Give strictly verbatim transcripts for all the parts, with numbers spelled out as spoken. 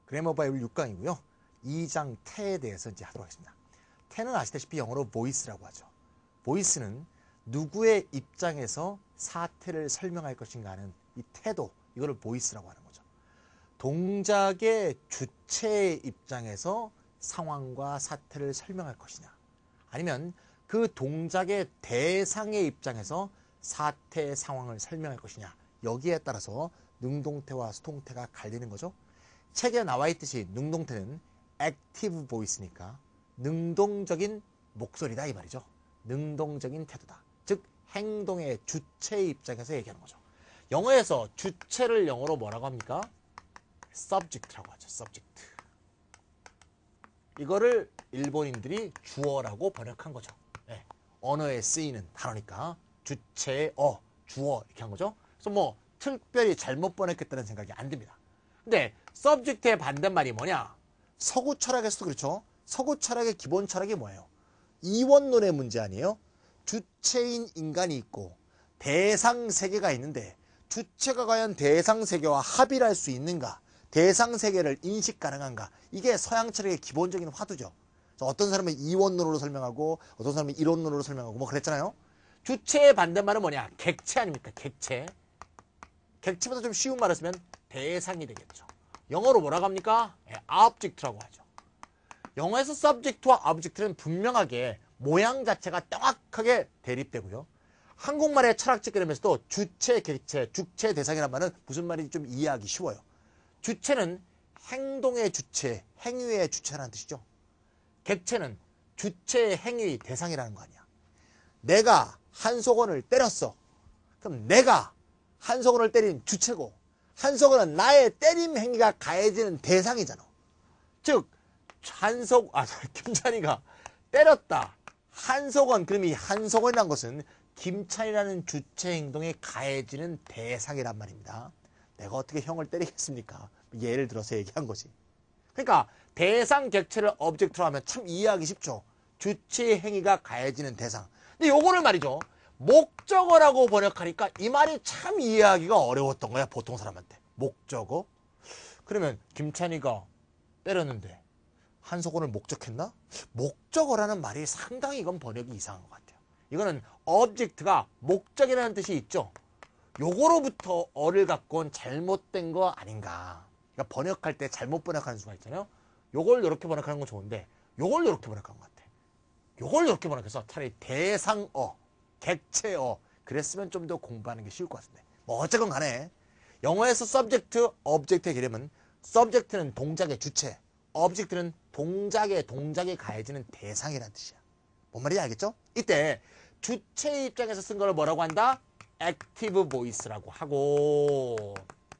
그래머 바이블 육 강이고요. 이 장 태에 대해서 이제 하도록 하겠습니다. 태는 아시다시피 영어로 voice라고 하죠. voice는 누구의 입장에서 사태를 설명할 것인가 하는 이 태도, 이거를 voice라고 하는 거죠. 동작의 주체의 입장에서 상황과 사태를 설명할 것이냐, 아니면 그 동작의 대상의 입장에서 사태, 상황을 설명할 것이냐, 여기에 따라서 능동태와 수동태가 갈리는 거죠. 책에 나와 있듯이 능동태는 active voice니까 능동적인 목소리다 이 말이죠. 능동적인 태도다. 즉 행동의 주체의 입장에서 얘기하는 거죠. 영어에서 주체를 영어로 뭐라고 합니까? subject라고 하죠. subject. 이거를 일본인들이 주어라고 번역한 거죠. 네. 언어에 쓰이는 단어니까 주체의 어, 주어 이렇게 한 거죠. 그래서 뭐 특별히 잘못 번역했다는 생각이 안 듭니다. 근데 subject의 반대말이 뭐냐? 서구 철학에서도 그렇죠. 서구 철학의 기본 철학이 뭐예요? 이원론의 문제 아니에요? 주체인 인간이 있고 대상 세계가 있는데 주체가 과연 대상 세계와 합의를 할 수 있는가? 대상 세계를 인식 가능한가? 이게 서양 철학의 기본적인 화두죠. 어떤 사람은 이원론으로 설명하고 어떤 사람은 이론론으로 설명하고 뭐 그랬잖아요. 주체의 반대말은 뭐냐? 객체 아닙니까? 객체. 객체보다 좀 쉬운 말을 쓰면 대상이 되겠죠. 영어로 뭐라고 합니까? 네, object라고 하죠. 영어에서 subject와 object는 분명하게 모양 자체가 정확하게 대립되고요. 한국말의 철학적 그림에서도 주체, 객체, 주체, 대상이란 말은 무슨 말인지 좀 이해하기 쉬워요. 주체는 행동의 주체, 행위의 주체라는 뜻이죠. 객체는 주체의 행위, 대상이라는 거 아니야. 내가 한석원을 때렸어. 그럼 내가 한석원을 때린 주체고 한석원은 나의 때림 행위가 가해지는 대상이잖아. 즉 한석, 아, 김찬이가 때렸다. 한석원, 그럼 이 한석원이라는 것은 김찬이라는 주체 행동에 가해지는 대상이란 말입니다. 내가 어떻게 형을 때리겠습니까? 예를 들어서 얘기한 거지. 그러니까 대상 객체를 오브젝트로 하면 참 이해하기 쉽죠. 주체 행위가 가해지는 대상. 근데 요거를 말이죠. 목적어라고 번역하니까 이 말이 참 이해하기가 어려웠던 거야. 보통 사람한테. 목적어? 그러면 김찬이가 때렸는데 한석원을 목적했나? 목적어라는 말이 상당히 이건 번역이 이상한 것 같아요. 이거는 object가 목적이라는 뜻이 있죠. 요거로부터 어를 갖고 온 잘못된 거 아닌가. 그러니까 번역할 때 잘못 번역하는 수가 있잖아요. 요걸 이렇게 번역하는 건 좋은데 요걸 이렇게 번역한 것 같아. 요걸 이렇게 번역해서 차라리 대상어, 객체어 그랬으면 좀 더 공부하는 게 쉬울 것 같은데. 뭐 어쨌건 간에 영어에서 subject, object의 개념은 subject는 동작의 주체, object는 동작의 동작에 가해지는 대상이라는 뜻이야. 뭔 말인지 알겠죠? 이때 주체의 입장에서 쓴 걸 뭐라고 한다? active voice라고 하고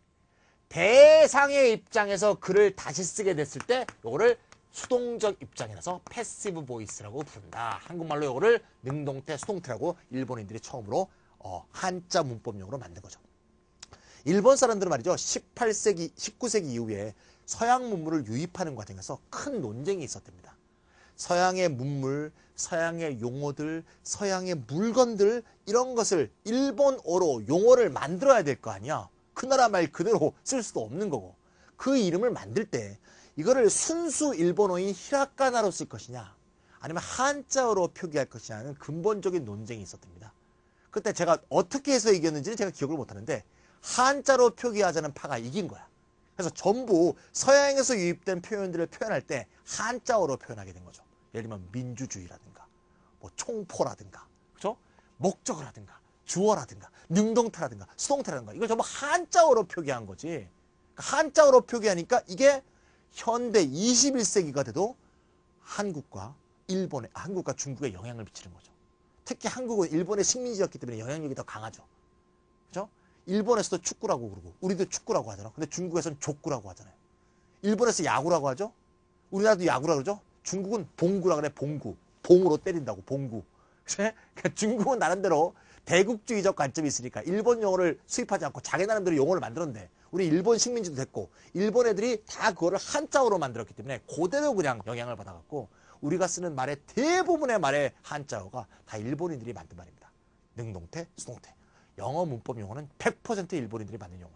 대상의 입장에서 글을 다시 쓰게 됐을 때 이거를 수동적 입장이라서 passive voice라고 부른다. 한국말로 이거를 능동태, 수동태라고 일본인들이 처음으로 어, 한자 문법용으로 만든 거죠. 일본 사람들은 말이죠. 십팔 세기, 십구 세기 이후에 서양 문물을 유입하는 과정에서 큰 논쟁이 있었답니다. 서양의 문물, 서양의 용어들, 서양의 물건들 이런 것을 일본어로 용어를 만들어야 될 거 아니야. 그 나라 말 그대로 쓸 수도 없는 거고. 그 이름을 만들 때 이거를 순수 일본어인 히라가나로 쓸 것이냐 아니면 한자어로 표기할 것이냐는 근본적인 논쟁이 있었답니다. 그때 제가 어떻게 해서 이겼는지는 제가 기억을 못하는데 한자로 표기하자는 파가 이긴 거야. 그래서 전부 서양에서 유입된 표현들을 표현할 때 한자어로 표현하게 된 거죠. 예를 들면 민주주의라든가 뭐 총포라든가 그렇죠? 목적어라든가 주어라든가 능동태라든가 수동태라든가 이걸 전부 한자어로 표기한 거지. 한자어로 표기하니까 이게 현대 이십일 세기가 돼도 한국과 일본에 한국과 중국에 영향을 미치는 거죠. 특히 한국은 일본의 식민지였기 때문에 영향력이 더 강하죠. 그렇죠? 일본에서도 축구라고 그러고 우리도 축구라고 하잖아. 근데 중국에서는 족구라고 하잖아요. 일본에서 야구라고 하죠. 우리나라도 야구라고 그러죠. 중국은 봉구라고 그래. 봉구. 봉으로 때린다고. 봉구. 그러니까 중국은 나름대로 대국주의적 관점이 있으니까 일본 용어를 수입하지 않고 자기 나름대로 용어를 만들었는데 우리 일본 식민지도 됐고 일본 애들이 다 그거를 한자어로 만들었기 때문에 그대로 그냥 영향을 받아갖고 우리가 쓰는 말의 대부분의 말의 한자어가 다 일본인들이 만든 말입니다. 능동태, 수동태. 영어 문법 용어는 백 퍼센트 일본인들이 만든 용어예요.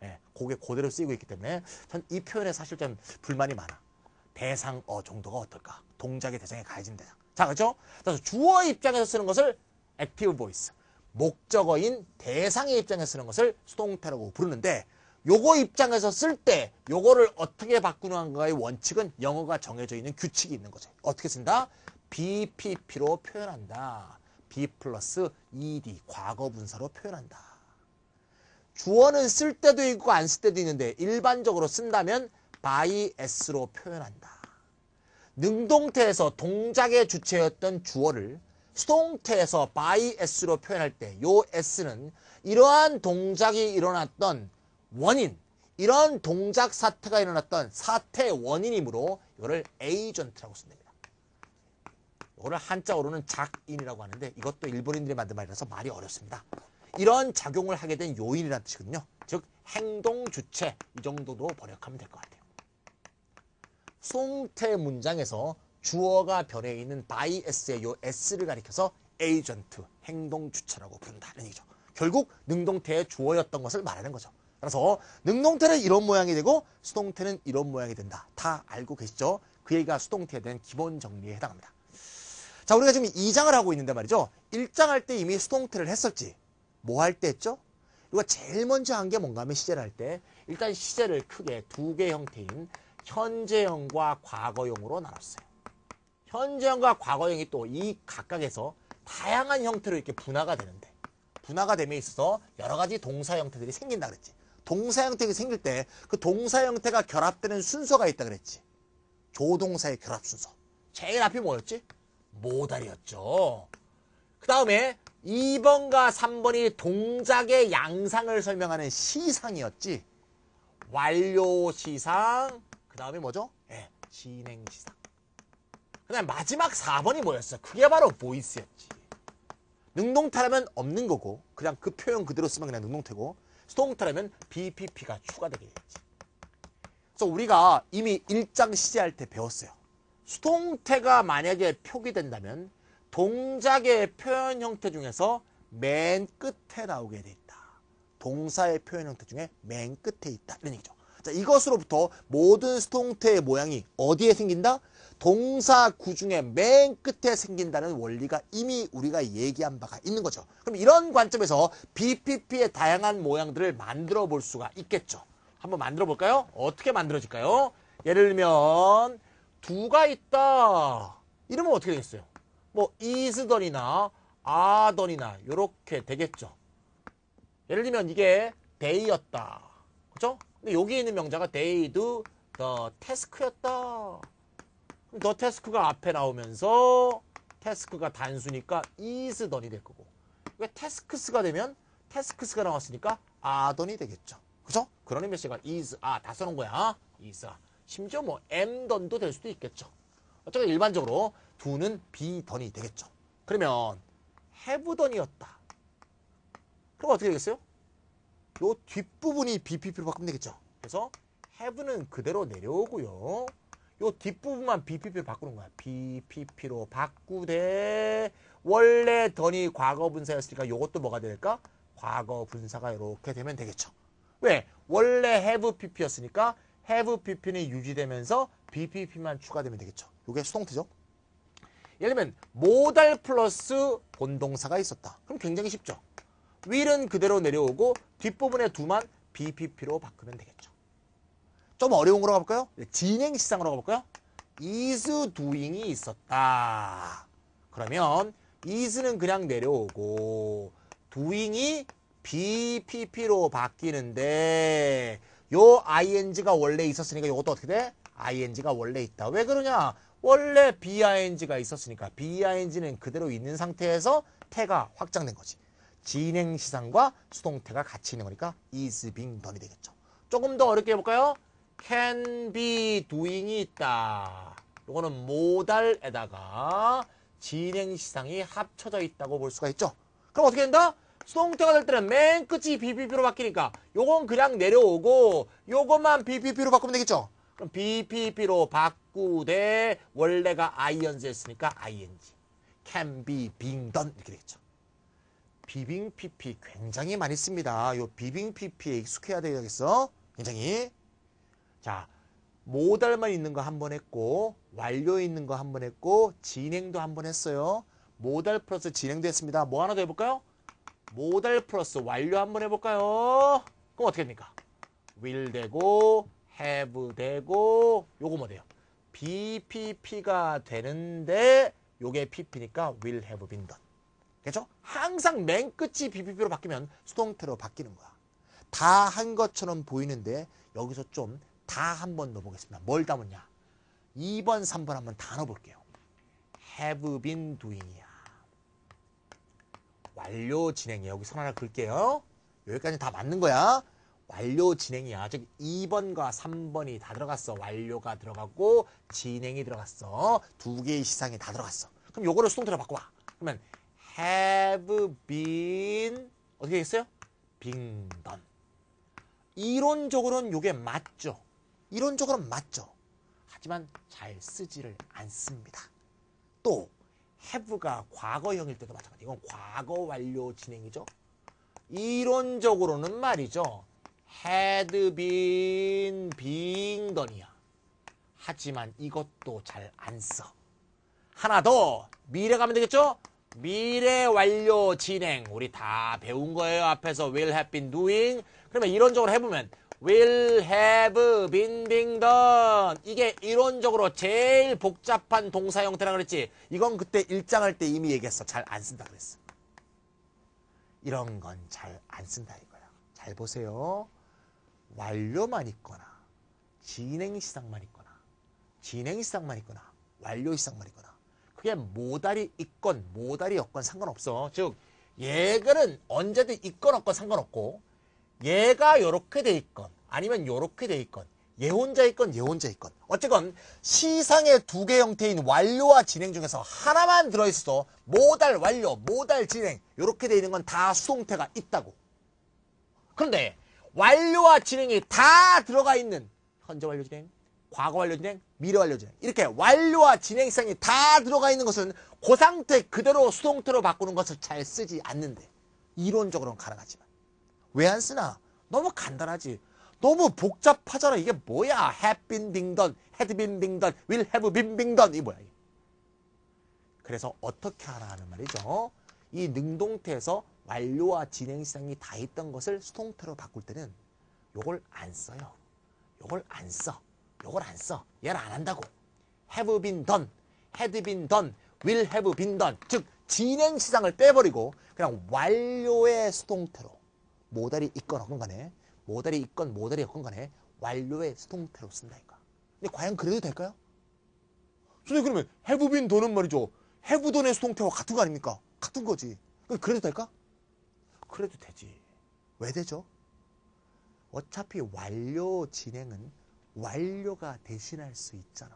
예, 그게 그대로 쓰이고 있기 때문에 전 이 표현에 사실 좀 불만이 많아. 대상어 정도가 어떨까? 동작의 대상에 가해진 대상. 자, 그렇죠? 그래서 주어 입장에서 쓰는 것을 액티브 보이스, 목적어인 대상의 입장에서 쓰는 것을 수동태라고 부르는데 요거 입장에서 쓸 때 요거를 어떻게 바꾸는가의 원칙은 영어가 정해져 있는 규칙이 있는 거죠. 어떻게 쓴다? 비피피로 표현한다. be 플러스 ed, 과거 분사로 표현한다. 주어는 쓸 때도 있고 안 쓸 때도 있는데 일반적으로 쓴다면 by s로 표현한다. 능동태에서 동작의 주체였던 주어를 수동태에서 by s로 표현할 때 요 s는 이러한 동작이 일어났던 원인, 이런 동작 사태가 일어났던 사태의 원인이므로 이거를 에이전트라고 쓴답니다. 이거를 한자어로는 작인이라고 하는데 이것도 일본인들이 만든 말이라서 말이 어렵습니다. 이런 작용을 하게 된 요인이라는 뜻이거든요. 즉 행동 주체, 이 정도도 번역하면 될 것 같아요. 수동태 문장에서 주어가 변해 있는 by s의 요 s를 가리켜서 에이전트, 행동 주체라고 부른다는 얘기죠. 결국 능동태의 주어였던 것을 말하는 거죠. 그래서 능동태는 이런 모양이 되고 수동태는 이런 모양이 된다. 다 알고 계시죠? 그 얘기가 수동태에 대한 기본 정리에 해당합니다. 자, 우리가 지금 이 장을 하고 있는데 말이죠. 일 장 할 때 이미 수동태를 했었지. 뭐 할 때 했죠? 이거 제일 먼저 한 게 뭔가 하면 시제를 할 때 일단 시제를 크게 두 개 형태인 현재형과 과거형으로 나눴어요. 현재형과 과거형이 또 이 각각에서 다양한 형태로 이렇게 분화가 되는데 분화가 됨에 있어서 여러 가지 동사 형태들이 생긴다 그랬지. 동사 형태가 생길 때 그 동사 형태가 결합되는 순서가 있다 그랬지. 조동사의 결합 순서. 제일 앞이 뭐였지? 모달이었죠. 그 다음에 이 번과 삼 번이 동작의 양상을 설명하는 시상이었지. 완료 시상. 그 다음에 뭐죠? 네, 진행 시상. 그 다음에 마지막 사 번이 뭐였어? 그게 바로 보이스였지. 능동태라면 없는 거고 그냥 그 표현 그대로 쓰면 그냥 능동태고 수동태라면 비피피가 추가되게 되겠지. 그래서 우리가 이미 일 장 시제할 때 배웠어요. 수동태가 만약에 표기된다면 동작의 표현 형태 중에서 맨 끝에 나오게 돼 있다. 동사의 표현 형태 중에 맨 끝에 있다. 이런 얘기죠. 자, 이것으로부터 모든 수동태의 모양이 어디에 생긴다? 동사 구중에 맨 끝에 생긴다는 원리가 이미 우리가 얘기한 바가 있는 거죠. 그럼 이런 관점에서 비피피의 다양한 모양들을 만들어 볼 수가 있겠죠. 한번 만들어 볼까요? 어떻게 만들어질까요? 예를 들면 두가 있다. 이러면 어떻게 되겠어요? 뭐 is던이나 are던이나 이렇게 되겠죠. 예를 들면 이게 day였다. 그죠? 근데 여기 있는 명사가 they do the task였다. 그럼 the task가 앞에 나오면서 task가 단수니까 is던이 될 거고. 왜 tasks가 되면 tasks가 나왔으니까 a던이 되겠죠. 그죠? 그런 의미에서 is, 아, 다 써놓은 거야. is, 아. 심지어 뭐 am던도 될 수도 있겠죠. 어쨌든 일반적으로 do는 be던이 되겠죠. 그러면 have던이었다. 그럼 어떻게 되겠어요? 요 뒷부분이 비피피로 바꾸면 되겠죠. 그래서 have는 그대로 내려오고요. 요 뒷부분만 비피피로 바꾸는 거야. 비피피로 바꾸되 원래 던이 과거 분사였으니까 요것도 뭐가 될까? 과거 분사가 이렇게 되면 되겠죠. 왜? 원래 have pp였으니까 have pp는 유지되면서 bpp만 추가되면 되겠죠. 요게 수동태죠. 예를 들면 모달 플러스 본동사가 있었다. 그럼 굉장히 쉽죠. will은 그대로 내려오고 뒷부분에 두만 비피피로 바꾸면 되겠죠. 좀 어려운 거로 가볼까요? 진행시상으로 가볼까요? is doing이 있었다. 그러면 is는 그냥 내려오고 doing이 비피피로 바뀌는데 요 ing가 원래 있었으니까 요것도 어떻게 돼? ing가 원래 있다. 왜 그러냐? 원래 bing가 있었으니까 bing는 그대로 있는 상태에서 태가 확장된 거지. 진행시상과 수동태가 같이 있는 거니까 is being done이 되겠죠. 조금 더 어렵게 해볼까요? can be doing이 있다. 이거는 모달에다가 진행시상이 합쳐져 있다고 볼 수가 있죠. 그럼 어떻게 된다? 수동태가 될 때는 맨 끝이 비피피로 바뀌니까 요건 그냥 내려오고 요것만 비피피로 바꾸면 되겠죠. 그럼 비피피로 바꾸되 원래가 ing였으니까 ing. can be being done 이렇게 되겠죠. 비빙 피피 굉장히 많이 씁니다. 요 비빙 피피에 익숙해야 되겠어. 굉장히. 자, 모달만 있는 거 한 번 했고, 완료 있는 거 한 번 했고, 진행도 한 번 했어요. 모달 플러스 진행도 했습니다. 뭐 하나 더 해볼까요? 모달 플러스 완료 한 번 해볼까요? 그럼 어떻게 됩니까? will 되고, have 되고, 요거 뭐 돼요? 비피피가 되는데, 요게 피피니까 will have been done. 그렇죠? 항상 맨 끝이 비피피로 바뀌면 수동태로 바뀌는 거야. 다 한 것처럼 보이는데 여기서 좀 다 한번 넣어보겠습니다. 뭘 담았냐? 이 번, 삼 번 한번 다 넣어볼게요. have been doing이야. 완료 진행이야. 여기 선 하나 그을게요. 여기까지 다 맞는 거야. 완료 진행이야. 즉 이 번과 삼 번이 다 들어갔어. 완료가 들어갔고 진행이 들어갔어. 두 개의 시상이 다 들어갔어. 그럼 요거를 수동태로 바꿔봐. 그러면 have been 어떻게 되겠어요? been done. 이론적으로는 요게 맞죠. 이론적으로는 맞죠. 하지만 잘 쓰지를 않습니다. 또 have가 과거형일 때도 마찬가지. 이건 과거 완료 진행이죠. 이론적으로는 말이죠. had been being done이야. 하지만 이것도 잘 안 써. 하나 더 미래 가면 되겠죠? 미래 완료 진행 우리 다 배운 거예요. 앞에서 will have been doing. 그러면 이론적으로 해보면 will have been being done. 이게 이론적으로 제일 복잡한 동사 형태라 그랬지. 이건 그때 일장할 때 이미 얘기했어. 잘 안 쓴다 그랬어. 이런 건 잘 안 쓴다 이거야. 잘 보세요. 완료만 있거나 진행 시상만 있거나 진행 시상만 있거나 완료 시상만 있거나 그게 모달이 있건 모달이 없건 상관없어. 즉 얘들은 언제든 있건 없건 상관없고 얘가 요렇게 돼 있건 아니면 요렇게 돼 있건 얘 혼자 있건 얘 혼자 있건 어쨌건 시상의 두 개 형태인 완료와 진행 중에서 하나만 들어있어. 모달 완료, 모달 진행 요렇게 돼 있는 건 다 수동태가 있다고. 그런데 완료와 진행이 다 들어가 있는 현재 완료 진행, 과거 완료 진행, 미래 완료 진행 이렇게 완료와 진행성이 다 들어가 있는 것은 그 상태 그대로 수동태로 바꾸는 것을 잘 쓰지 않는데 이론적으로는 가능하지만 왜 안 쓰나? 너무 간단하지. 너무 복잡하잖아. 이게 뭐야? have been being done, had been being done, will have been being done. 이게 뭐야? 이게. 그래서 어떻게 하나 하는 말이죠. 이 능동태에서 완료와 진행 시상이 다 있던 것을 수동태로 바꿀 때는 요걸 안 써요. 요걸 안 써. 요걸 안 써. 얘를 안 한다고. have been done, had been done, will have been done. 즉 진행 시상을 빼버리고 그냥 완료의 수동태로 모달이 있건 없건 간에 모달이 있건 모달이 없건 간에 완료의 수동태로 쓴다니까. 근데 과연 그래도 될까요? 선생님 그러면 have been done은 말이죠. have done의 수동태와 같은 거 아닙니까? 같은 거지. 그래도 될까? 그래도 되지. 왜 되죠? 어차피 완료 진행은 완료가 대신할 수 있잖아.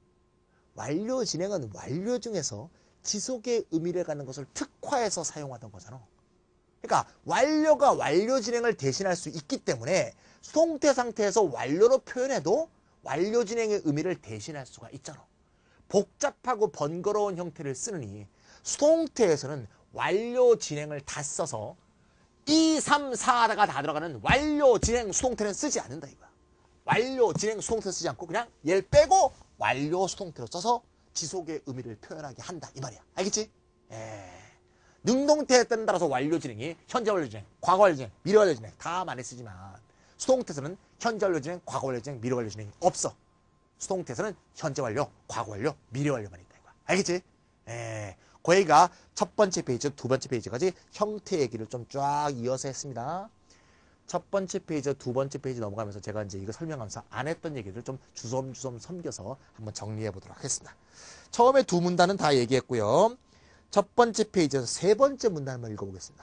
완료 진행은 완료 중에서 지속의 의미를 갖는 것을 특화해서 사용하던 거잖아. 그러니까 완료가 완료 진행을 대신할 수 있기 때문에 수동태 상태에서 완료로 표현해도 완료 진행의 의미를 대신할 수가 있잖아. 복잡하고 번거로운 형태를 쓰느니 수동태에서는 완료 진행을 다 써서 이, 삼, 사가 다 들어가는 완료 진행 수동태는 쓰지 않는다 이거야. 완료 진행 수동태 쓰지 않고 그냥 얘를 빼고 완료 수동태로 써서 지속의 의미를 표현하게 한다 이 말이야. 알겠지? 에... 능동태에 따라서 완료 진행이 현재 완료 진행, 과거 완료 진행, 미래 완료 진행 다 많이 쓰지만 수동태에서는 현재 완료 진행, 과거 완료 진행, 미래 완료 진행이 없어. 수동태에서는 현재 완료, 과거 완료, 미래 완료만 있다 이거야. 알겠지? 에... 고해가 첫 번째 페이지, 두 번째 페이지까지 형태 얘기를 좀 쫙 이어서 했습니다. 첫 번째 페이지, 두 번째 페이지 넘어가면서 제가 이제 이거 설명하면서 안 했던 얘기를 좀 주섬주섬 섬겨서 한번 정리해 보도록 하겠습니다. 처음에 두 문단은 다 얘기했고요. 첫 번째 페이지에서 세 번째 문단 한번 읽어보겠습니다.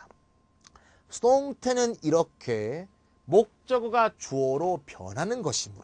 수동태는 이렇게 목적어가 주어로 변하는 것이므로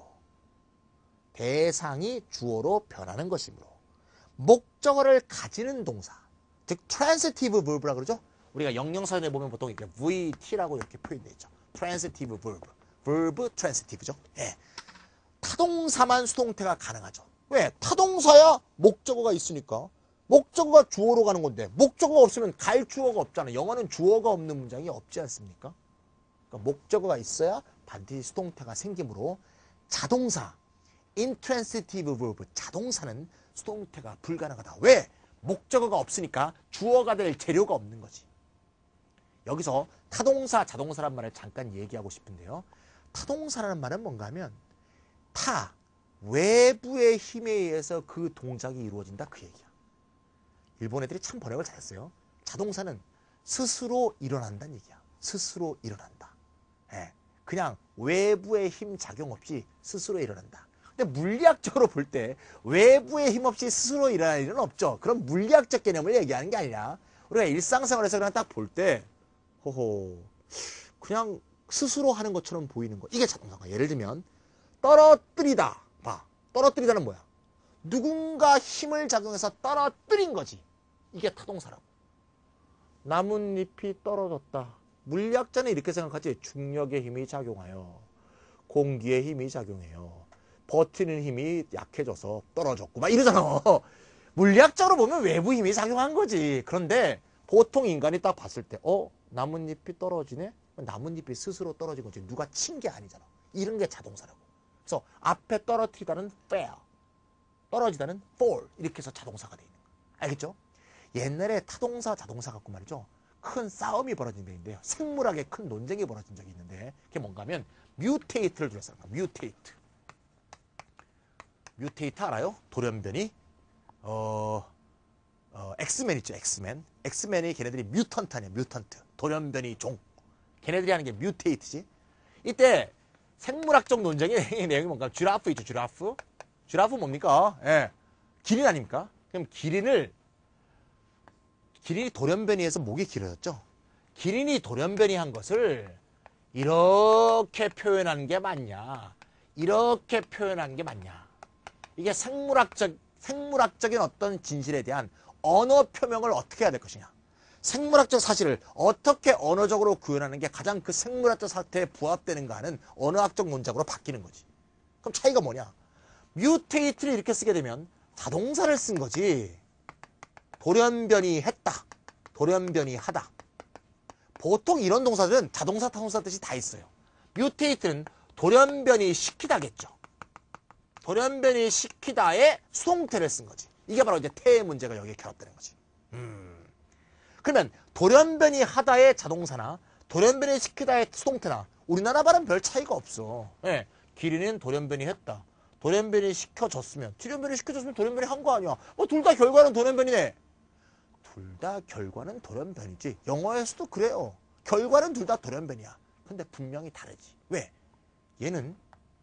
대상이 주어로 변하는 것이므로 목적어를 가지는 동사 즉 transitive verb라고 그러죠. 우리가 영영사전에 보면 보통 이렇게 브이티라고 이렇게 표현되어 있죠. transitive verb, verb transitive죠. 예. 타동사만 수동태가 가능하죠. 왜? 타동사야 목적어가 있으니까 목적어가 주어로 가는 건데 목적어가 없으면 갈 주어가 없잖아. 영어는 주어가 없는 문장이 없지 않습니까? 그러니까 목적어가 있어야 반드시 수동태가 생기므로 자동사, intransitive verb, 자동사는 수동태가 불가능하다. 왜? 목적어가 없으니까 주어가 될 재료가 없는 거지. 여기서 타동사, 자동사란 말을 잠깐 얘기하고 싶은데요. 타동사라는 말은 뭔가 하면 타, 외부의 힘에 의해서 그 동작이 이루어진다 그 얘기야. 일본 애들이 참 번역을 잘했어요. 자동사는 스스로 일어난다는 얘기야. 스스로 일어난다. 예, 그냥 외부의 힘 작용 없이 스스로 일어난다. 근데 물리학적으로 볼 때 외부의 힘 없이 스스로 일어날 일은 없죠. 그럼 물리학적 개념을 얘기하는 게 아니라 우리가 일상생활에서 그냥 딱 볼 때 호호 그냥 스스로 하는 것처럼 보이는 거. 이게 자동사가. 예를 들면 떨어뜨리다. 봐. 떨어뜨리다는 뭐야? 누군가 힘을 작용해서 떨어뜨린 거지. 이게 타동사라고. 나뭇잎이 떨어졌다. 물리학자는 이렇게 생각하지. 중력의 힘이 작용하여 공기의 힘이 작용해요. 버티는 힘이 약해져서 떨어졌고 막 이러잖아. 물리학적으로 보면 외부 힘이 작용한 거지. 그런데 보통 인간이 딱 봤을 때 어? 나뭇잎이 떨어지네? 나뭇잎이 스스로 떨어진 거지. 누가 친 게 아니잖아. 이런 게 자동사라고. 그래서 앞에 떨어뜨리다는 fail, 떨어지다는 fall 이렇게 해서 자동사가 돼 있는 거야. 알겠죠? 옛날에 타동사, 자동사 갖고 말이죠. 큰 싸움이 벌어진 데 있는데요. 생물학에 큰 논쟁이 벌어진 적이 있는데 그게 뭔가 하면 mutate를 둘러싸는 거야. mutate. 뮤테이트 알아요? 돌연변이. 어, 어, 엑스맨 있죠, 엑스맨. 엑스맨이 걔네들이 뮤턴트 아니야, 뮤턴트. 돌연변이 종. 걔네들이 하는 게 뮤테이트지. 이때 생물학적 논쟁의 내용이 뭔가, 쥐라프 있죠, 쥐라프. 쥐라프 뭡니까? 예. 기린 아닙니까? 그럼 기린을, 기린이 돌연변이해서 목이 길어졌죠? 기린이 돌연변이 한 것을 이렇게 표현하는 게 맞냐? 이렇게 표현하는 게 맞냐? 이게 생물학적, 생물학적인 어떤 진실에 대한 언어 표명을 어떻게 해야 될 것이냐. 생물학적 사실을 어떻게 언어적으로 구현하는 게 가장 그 생물학적 사태에 부합되는가 하는 언어학적 논작으로 바뀌는 거지. 그럼 차이가 뭐냐. 뮤테이트를 이렇게 쓰게 되면 자동사를 쓴 거지. 돌연변이 했다. 돌연변이 하다. 보통 이런 동사들은 자동사, 타동사 뜻이 다 있어요. 뮤테이트는 돌연변이 시키다겠죠. 돌연변이 시키다에 수동태를 쓴 거지. 이게 바로 이제 태의 문제가 여기에 결합되는 거지. 음. 그러면 돌연변이 하다의 자동사나 돌연변이 시키다의 수동태나 우리나라 발음 별 차이가 없어. 예. 기린은 돌연변이 했다. 돌연변이 시켜줬으면, 돌연변이 시켜줬으면 돌연변이 한 거 아니야. 뭐 둘 다 결과는 돌연변이네. 둘 다 결과는 돌연변이지. 영어에서도 그래요. 결과는 둘 다 돌연변이야. 근데 분명히 다르지. 왜? 얘는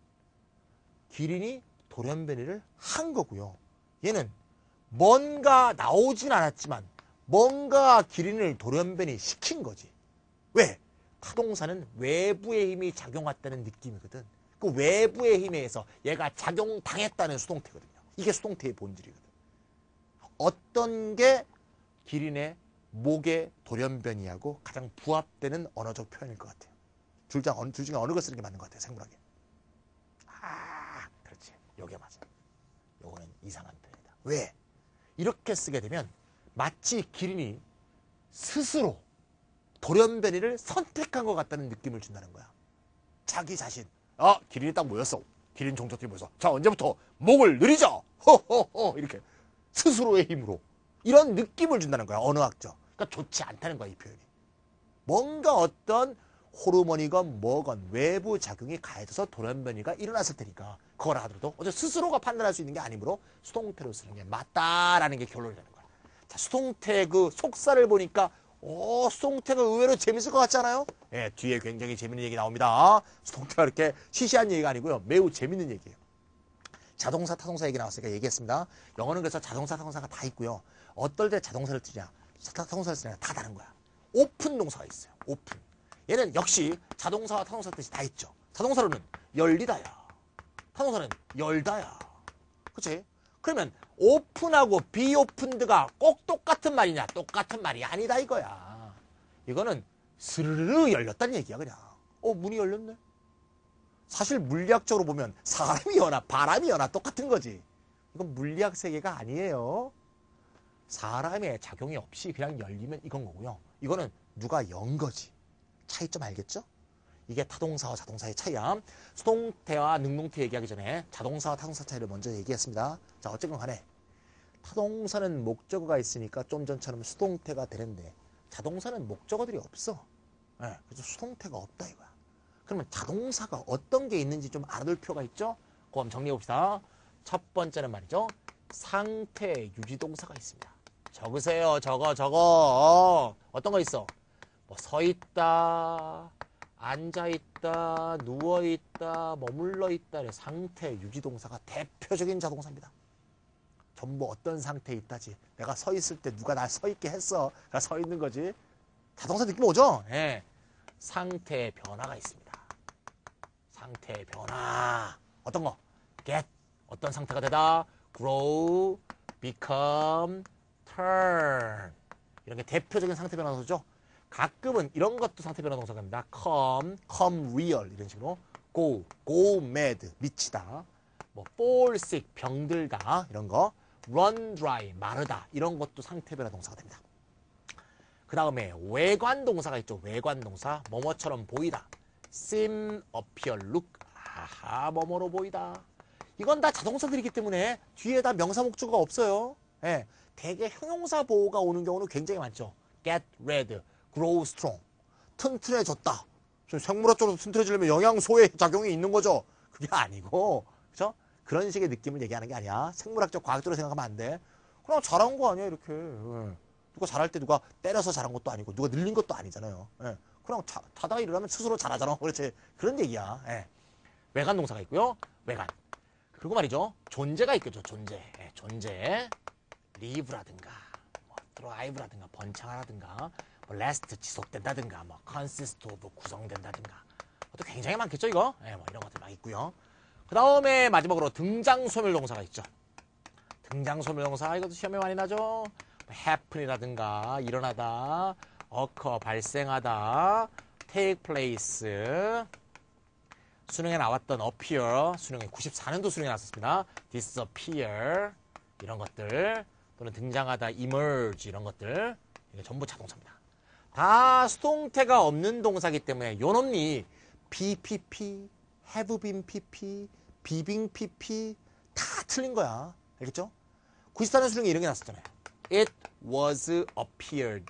기린이 돌연변이를 한 거고요. 얘는 뭔가 나오진 않았지만 뭔가 기린을 돌연변이 시킨 거지. 왜? 타동사는 외부의 힘이 작용했다는 느낌이거든. 그 외부의 힘에 의해서 얘가 작용당했다는 수동태거든요. 이게 수동태의 본질이거든. 어떤 게 기린의 목의 돌연변이하고 가장 부합되는 언어적 표현일 것 같아요. 둘, 다, 둘 중에 어느 걸 쓰는 게 맞는 것 같아요. 생물학에. 아, 그렇지. 요게 맞아. 요거는 이상한 표현이다. 왜? 이렇게 쓰게 되면 마치 기린이 스스로 돌연변이를 선택한 것 같다는 느낌을 준다는 거야. 자기 자신. 아, 기린이 딱 모였어. 기린 종족들이 모여서. 자, 언제부터 목을 늘리자. 허허허. 이렇게 스스로의 힘으로. 이런 느낌을 준다는 거야. 언어학적. 그러니까 좋지 않다는 거야, 이 표현이. 뭔가 어떤 호르몬이건 뭐건 외부 작용이 가해져서 돌연변이가 일어났을 테니까 그거라 하더라도 어제 스스로가 판단할 수 있는 게 아니므로 수동태로 쓰는 게 맞다라는 게 결론이 되는 거야. 자, 수동태 그 속사를 보니까 오, 수동태가 의외로 재밌을 것 같지 않아요? 예, 뒤에 굉장히 재밌는 얘기 나옵니다. 수동태가 이렇게 시시한 얘기가 아니고요. 매우 재밌는 얘기예요. 자동사, 타동사 얘기 나왔으니까 얘기했습니다. 영어는 그래서 자동사, 타동사가 다 있고요. 어떨 때 자동사를 쓰냐, 타동사를 쓰냐 다 다른 거야. 오픈 동사가 있어요. 오픈. 얘는 역시 자동사와 타동사 뜻이 다 있죠. 자동사로는 열리다야. 타동사는 열다야. 그치? 그러면 오픈하고 비오픈드가 꼭 똑같은 말이냐? 똑같은 말이 아니다 이거야. 이거는 스르르 열렸다는 얘기야 그냥. 어, 문이 열렸네. 사실 물리학적으로 보면 사람이 여나 바람이 여나 똑같은 거지. 이건 물리학 세계가 아니에요. 사람의 작용이 없이 그냥 열리면 이건 거고요. 이거는 누가 연 거지. 차이점 알겠죠? 이게 타동사와 자동사의 차이야. 수동태와 능동태 얘기하기 전에 자동사와 타동사 차이를 먼저 얘기했습니다. 자, 어쨌건 간에 타동사는 목적어가 있으니까 좀 전처럼 수동태가 되는데 자동사는 목적어들이 없어. 네, 그래서 수동태가 없다 이거야. 그러면 자동사가 어떤 게 있는지 좀 알아둘 필요가 있죠? 그럼 정리해 봅시다. 첫 번째는 말이죠. 상태 유지동사가 있습니다. 적으세요. 적어 적어. 어, 어떤 거 있어? 뭐 서 있다, 앉아 있다, 누워 있다, 머물러 있다. 상태 유지동사가 대표적인 자동사입니다. 전부 어떤 상태에 있다지. 내가 서 있을 때 누가 날 서 있게 했어. 내가 서 있는 거지. 자동사 느낌 오죠? 예. 상태의 변화가 있습니다. 상태의 변화. 어떤 거? get. 어떤 상태가 되다. grow, become, turn. 이런 게 대표적인 상태 변화 동사죠. 가끔은 이런 것도 상태 변화 동사가 됩니다. come, come real 이런 식으로. go, go mad 미치다. 뭐 fall sick 병들다 이런 거. run dry 마르다 이런 것도 상태 변화 동사가 됩니다. 그 다음에 외관 동사가 있죠. 외관 동사. 뭐뭐처럼 보이다. seem, appear, look. 아하, 뭐뭐로 보이다. 이건 다 자동사들이기 때문에 뒤에 다 명사 목적어가 없어요. 예, 대개 형용사 보호가 오는 경우는 굉장히 많죠. get red, grow strong. 튼튼해졌다. 생물학 쪽으로 튼튼해지려면 영양소의 작용이 있는 거죠. 그게 아니고, 그죠? 그런 식의 느낌을 얘기하는 게 아니야. 생물학적 과학적으로 생각하면 안 돼. 그냥 잘한 거 아니야, 이렇게. 예. 누가 잘할 때 누가 때려서 잘한 것도 아니고, 누가 늘린 것도 아니잖아요. 예. 그냥 자, 자다가 일어나면 스스로 잘하잖아. 그렇지. 그런 얘기야. 예. 외관 동사가 있고요. 외관. 그리고 말이죠. 존재가 있겠죠. 존재. 예, 존재. live라든가, 뭐, thrive라든가, 번창하라든가, 뭐, last 지속된다든가, 뭐, consist of 구성된다든가. 또 굉장히 많겠죠, 이거? 예, 뭐, 이런 것들 막 있고요. 그 다음에 마지막으로 등장소멸 동사가 있죠. 등장소멸 동사, 이것도 시험에 많이 나죠. happen이라든가, 일어나다, occur, 발생하다, take place, 수능에 나왔던 appear, 수능에 구십사 년도 수능에 나왔습니다. disappear, 이런 것들, 또는 등장하다, emerge, 이런 것들, 이게 전부 자동사입니다. 다 수동태가 없는 동사이기 때문에 요놈니 be pp, have been pp, be being pp 다 틀린 거야. 알겠죠? 구십사 년 수능에 이런 게 나왔었잖아요. It was appeared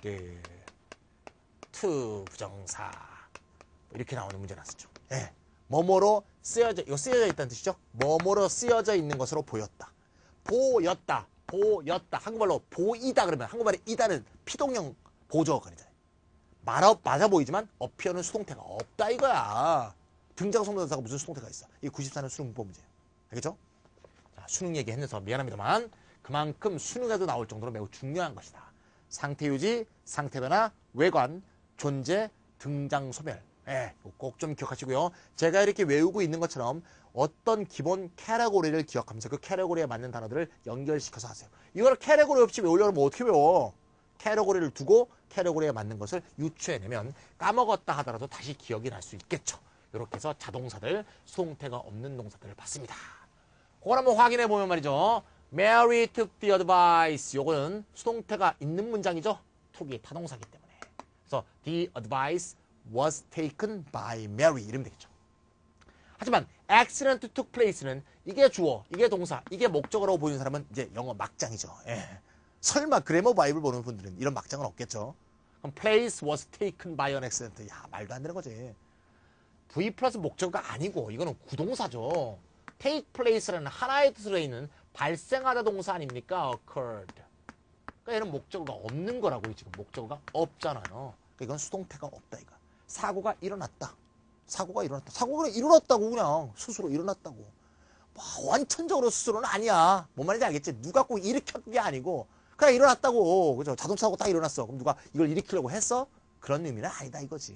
to 부정사 이렇게 나오는 문제 나왔었죠. 예. 뭐뭐로 쓰여져, 이거 쓰여져 있다는 뜻이죠. 뭐뭐로 쓰여져 있는 것으로 보였다. 보였다. 보였다. 한국말로 보이다 그러면 한국말에 이다는 피동형 보조어간이잖아요. 말아, 맞아 보이지만 어피어는 수동태가 없다 이거야. 등장소명사가 무슨 수동태가 있어. 이게 구십사 년 수능 문법 문제예요. 알겠죠? 자, 수능 얘기했는서 미안합니다만 그만큼 수능에도 나올 정도로 매우 중요한 것이다. 상태유지, 상태변화, 외관, 존재, 등장소멸. 예, 꼭 좀 기억하시고요. 제가 이렇게 외우고 있는 것처럼 어떤 기본 캐러고리를 기억하면서 그 캐러고리에 맞는 단어들을 연결시켜서 하세요. 이걸 캐러고리 없이 외우려면 어떻게 외워? 캐러고리를 두고 캐러고리에 맞는 것을 유추해내면 까먹었다 하더라도 다시 기억이 날 수 있겠죠. 이렇게 해서 자동사들, 수동태가 없는 동사들을 봤습니다. 그걸 한번 확인해 보면 말이죠. Mary took the advice. 요거는 수동태가 있는 문장이죠. took이 타동사기 때문에. 그래서 the advice was taken by Mary 이러면 되겠죠. 하지만 accident took place는 이게 주어, 이게 동사, 이게 목적어라고 보이는 사람은 이제 영어 막장이죠. 예. 설마 그래머 바이블 보는 분들은 이런 막장은 없겠죠. 그럼 place was taken by an accident. 야, 말도 안 되는 거지. V 플러스 목적어가 아니고 이거는 구동사죠. take place라는 하나의 뜻으로 있는 발생하다 동사 아닙니까? occurred. 그러니까 얘는 목적어가 없는 거라고요. 지금 목적어가 없잖아요. 그러니까 이건 수동태가 없다 이거. 사고가 일어났다. 사고가 일어났다. 사고가 일어났다고 그냥 스스로 일어났다고. 뭐 완천적으로 스스로는 아니야. 뭔 말인지 알겠지? 누가 꼭 일으켰던 게 아니고 그냥 일어났다고. 그죠? 자동차 사고 딱 일어났어. 그럼 누가 이걸 일으키려고 했어? 그런 의미는 아니다 이거지.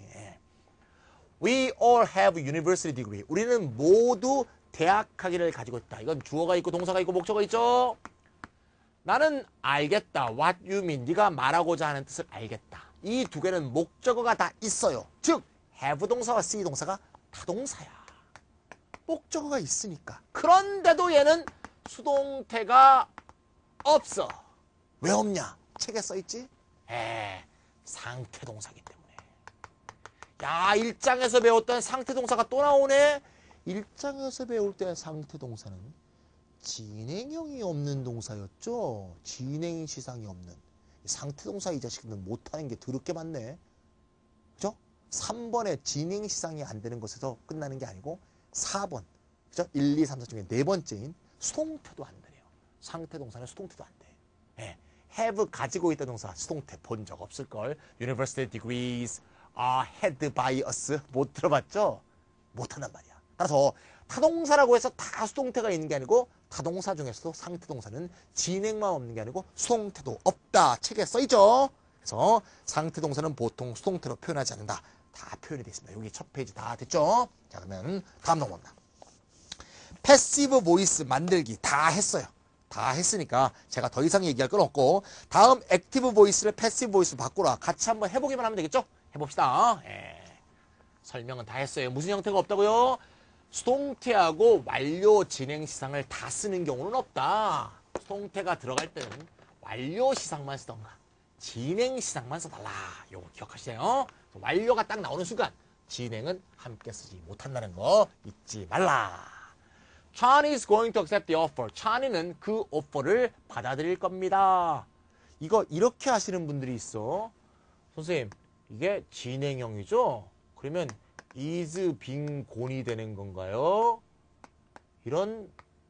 We all have university degree. 우리는 모두 대학 학위를 가지고 있다. 이건 주어가 있고 동사가 있고 목적어가 있죠. 나는 알겠다. What you mean. 네가 말하고자 하는 뜻을 알겠다. 이 두 개는 목적어가 다 있어요. 즉 have 동사와 see 동사가 타동사야. 목적어가 있으니까. 그런데도 얘는 수동태가 없어. 왜 없냐? 책에 써있지? 에, 상태동사기 때문에. 야, 일 장에서 배웠던 상태동사가 또 나오네? 일 장에서 배울 때 상태동사는 진행형이 없는 동사였죠? 진행시상이 없는. 상태동사 이 자식들은 못하는 게 더럽게 많네. 그죠? 삼 번에 진행시상이 안 되는 것에서 끝나는 게 아니고 사 번. 그죠? 일, 이, 삼, 사 중에 네 번째인 수동태도 안 되네요. 상태동사는 수동태도 안 돼. 예. have 가지고 있던 동사 수동태 본 적 없을걸. University degrees are had by us. 못 들어봤죠? 못한단 말이야. 따라서 타동사라고 해서 다 수동태가 있는 게 아니고 타동사 중에서도 상태동사는 진행만 없는 게 아니고 수동태도 없다. 책에 써있죠? 그래서 상태동사는 보통 수동태로 표현하지 않는다. 다 표현이 되어 있습니다. 여기 첫 페이지 다 됐죠? 자, 그러면 다음 넘어갑니다. 패시브 보이스 만들기 다 했어요. 다 했으니까 제가 더 이상 얘기할 건 없고 다음 액티브 보이스를 패시브 보이스로 바꾸라. 같이 한번 해보기만 하면 되겠죠? 해봅시다. 예. 설명은 다 했어요. 무슨 형태가 없다고요? 수동태하고 완료 진행시상을 다 쓰는 경우는 없다. 수동태가 들어갈 때는 완료 시상만 쓰던가 진행시상만 써달라. 요거 기억하시세요. 완료가 딱 나오는 순간 진행은 함께 쓰지 못한다는 거 잊지 말라. Charlie is going to accept the offer. Charlie는 그 오퍼를 받아들일 겁니다. 이거 이렇게 하시는 분들이 있어. 선생님, 이게 진행형이죠? 그러면 is being 곤이 되는 건가요? 이런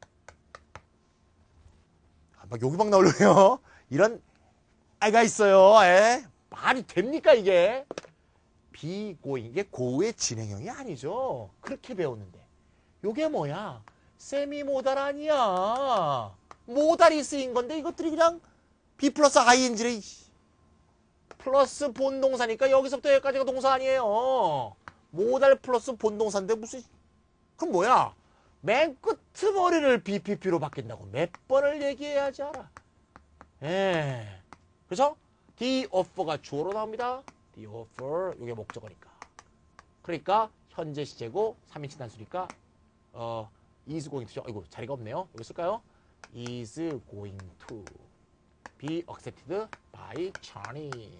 아, 막 여기 막 나오려요. 이런 아이가 있어요. 에? 말이 됩니까 이게? be going 이게 고의 진행형이 아니죠. 그렇게 배웠는데 이게 뭐야? 세미 모달 아니야. 모달이 쓰인 건데 이것들이 그냥 be 플러스 ing를 플러스 본동사니까 여기서부터 여기까지가 동사 아니에요. 모달 플러스 본동사인데 무슨 그럼 뭐야? 맨 끝머리를 비피피로 바뀐다고 몇 번을 얘기해야지 알아. 예. 그래서 the offer가 주어로 나옵니다. the offer 이게 목적어니까. 그러니까 현재 시제고 삼 인칭 단수니까 어 is going to. 아이고 자리가 없네요. 여기 쓸까요? is going to be accepted by Charlie.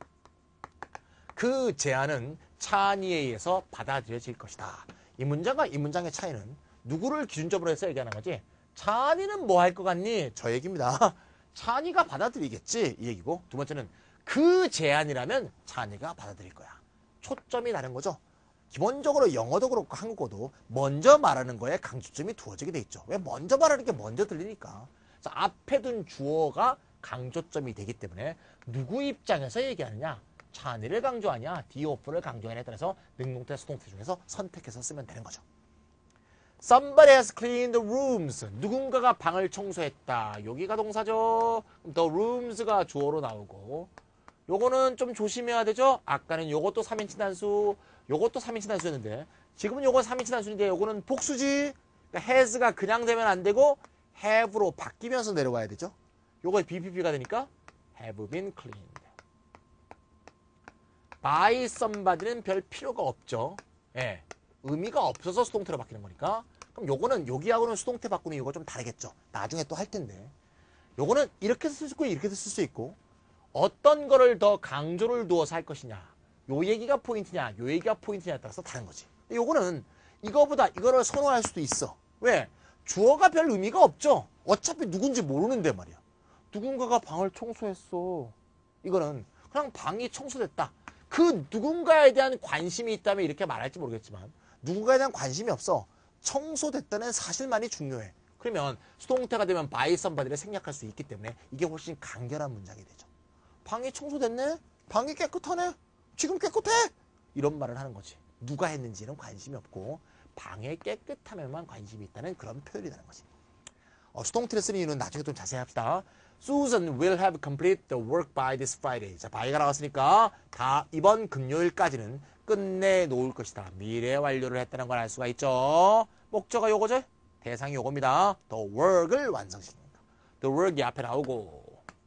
그 제안은 찬이에 의해서 받아들여질 것이다. 이 문장과 이 문장의 차이는 누구를 기준점으로 해서 얘기하는 거지? 찬이는 뭐 할 것 같니? 저 얘기입니다. 찬이가 받아들이겠지 이 얘기고, 두 번째는 그 제안이라면 찬이가 받아들일 거야. 초점이 다른 거죠. 기본적으로 영어도 그렇고 한국어도 먼저 말하는 거에 강조점이 두어지게 돼 있죠. 왜? 먼저 말하는 게 먼저 들리니까. 그래서 앞에 둔 주어가 강조점이 되기 때문에 누구 입장에서 얘기하느냐? 찬이를 강조하냐, the offer를 강조하냐에 따라서 능동태, 수동태 중에서 선택해서 쓰면 되는 거죠. Somebody has cleaned the rooms. 누군가가 방을 청소했다. 여기가 동사죠. The rooms가 주어로 나오고, 요거는 좀 조심해야 되죠. 아까는 요것도 삼 인칭 단수, 요것도 삼 인칭 단수였는데 지금은 요거 삼 인칭 단수인데 요거는 복수지. 그러니까 has가 그냥 되면 안 되고 have로 바뀌면서 내려가야 되죠. 요거 비피피가 되니까 have been cleaned. by somebody는 별 필요가 없죠. 예, 의미가 없어서 수동태로 바뀌는 거니까. 그럼 요거는 여기하고는 수동태 바꾸는 이유가 좀 다르겠죠. 나중에 또 할 텐데. 요거는 이렇게 쓸 수 있고 이렇게 쓸 수 있고, 어떤 거를 더 강조를 두어서 할 것이냐, 요 얘기가 포인트냐, 요 얘기가 포인트냐에 따라서 다른 거지. 요거는 이거보다 이거를 선호할 수도 있어. 왜? 주어가 별 의미가 없죠. 어차피 누군지 모르는데 말이야. 누군가가 방을 청소했어. 이거는 그냥 방이 청소됐다. 그 누군가에 대한 관심이 있다면 이렇게 말할지 모르겠지만 누군가에 대한 관심이 없어. 청소됐다는 사실만이 중요해. 그러면 수동태가 되면 by somebody를 생략할 수 있기 때문에 이게 훨씬 간결한 문장이 되죠. 방이 청소됐네? 방이 깨끗하네? 지금 깨끗해? 이런 말을 하는 거지. 누가 했는지는 관심이 없고 방의 깨끗함에만 관심이 있다는 그런 표현이라는 거지. 어, 수동태를 쓰는 이유는 나중에 좀 자세히 합시다. Susan will have completed the work by this Friday. 자, by가 나왔으니까 다 이번 금요일까지는 끝내 놓을 것이다. 미래 완료를 했다는 걸 알 수가 있죠. 목적어 요거죠? 대상이 요겁니다. The work을 완성시킵니다. The work이 앞에 나오고,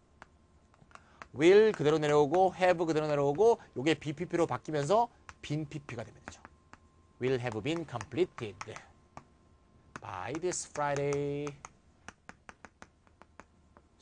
will 그대로 내려오고, have 그대로 내려오고, 요게 비피피로 바뀌면서 빈 피피가 되면 되죠. Will have been completed by this Friday.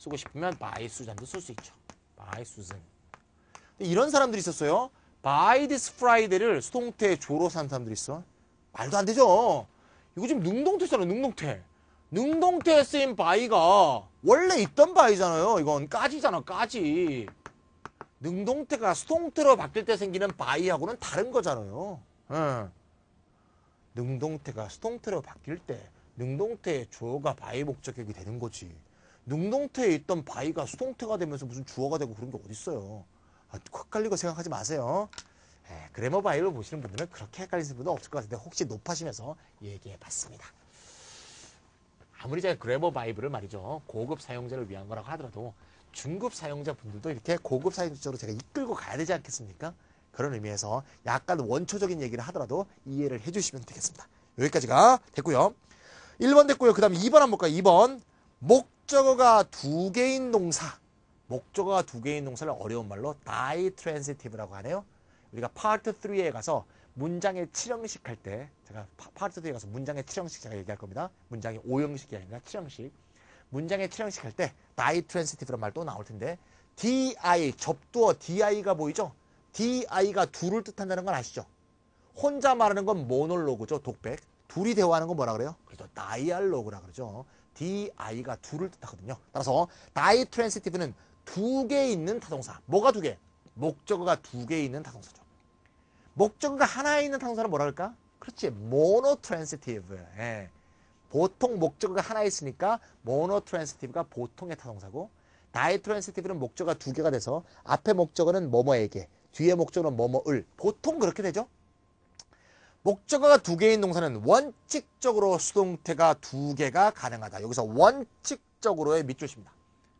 쓰고 싶으면 by Susan도 쓸 수 있죠. by Susan. 이런 사람들이 있었어요. by this Friday를 수동태 주어로 사는 사람들이 있어. 말도 안 되죠. 이거 지금 능동태잖아요. 능동태. 능동태에 쓰인 by가 원래 있던 by잖아요. 이건 까지잖아. 까지. 능동태가 수동태로 바뀔 때 생기는 by하고는 다른 거잖아요. 응. 능동태가 수동태로 바뀔 때 능동태의 주어가 by 목적격이 되는 거지. 능동태에 있던 by가 수동태가 되면서 무슨 주어가 되고 그런 게 어딨어요. 아, 헷갈리고 생각하지 마세요. 에, 그래머 바이블 보시는 분들은 그렇게 헷갈리는 분도 없을 것 같은데 혹시 높아시면서 얘기해 봤습니다. 아무리 제가 그래머 바이블을 말이죠. 고급 사용자를 위한 거라고 하더라도 중급 사용자분들도 이렇게 고급 사용자로 제가 이끌고 가야 되지 않겠습니까? 그런 의미에서 약간 원초적인 얘기를 하더라도 이해를 해주시면 되겠습니다. 여기까지가 됐고요. 일 번 됐고요. 그 다음 이 번 한번 볼까요? 이 번. 목적어가 두 개인 동사. 목적어가 두 개인 동사를 어려운 말로 ditransitive라고 하네요. 우리가 파트 삼에 가서 문장의 칠형식 할 때 제가 파트 삼에 가서 문장의 칠형식 제가 얘기할 겁니다. 문장의 오형식이 아니라 칠형식. 문장의 칠형식 할 때 ditransitive란 말 또 나올 텐데 di, 접두어 di가 보이죠? di가 둘을 뜻한다는 건 아시죠? 혼자 말하는 건 모놀로그죠. 독백. 둘이 대화하는 건 뭐라 그래요? 그래서 다이알로그라 그러죠. di가 둘을 뜻하거든요. 따라서 ditransitive는 두 개 있는 타동사. 뭐가 두 개? 목적어가 두 개 있는 타동사죠. 목적어가 하나 있는 타동사는 뭐라 그럴까? 그렇지. monotransitive. 예. 보통 목적어가 하나 있으니까 monotransitive가 보통의 타동사고 ditransitive는 목적어가 두 개가 돼서 앞에 목적어는 뭐뭐에게, 뒤에 목적어는 뭐뭐을. 보통 그렇게 되죠. 목적어가 두 개인 동사는 원칙적으로 수동태가 두 개가 가능하다. 여기서 원칙적으로의 밑줄입니다.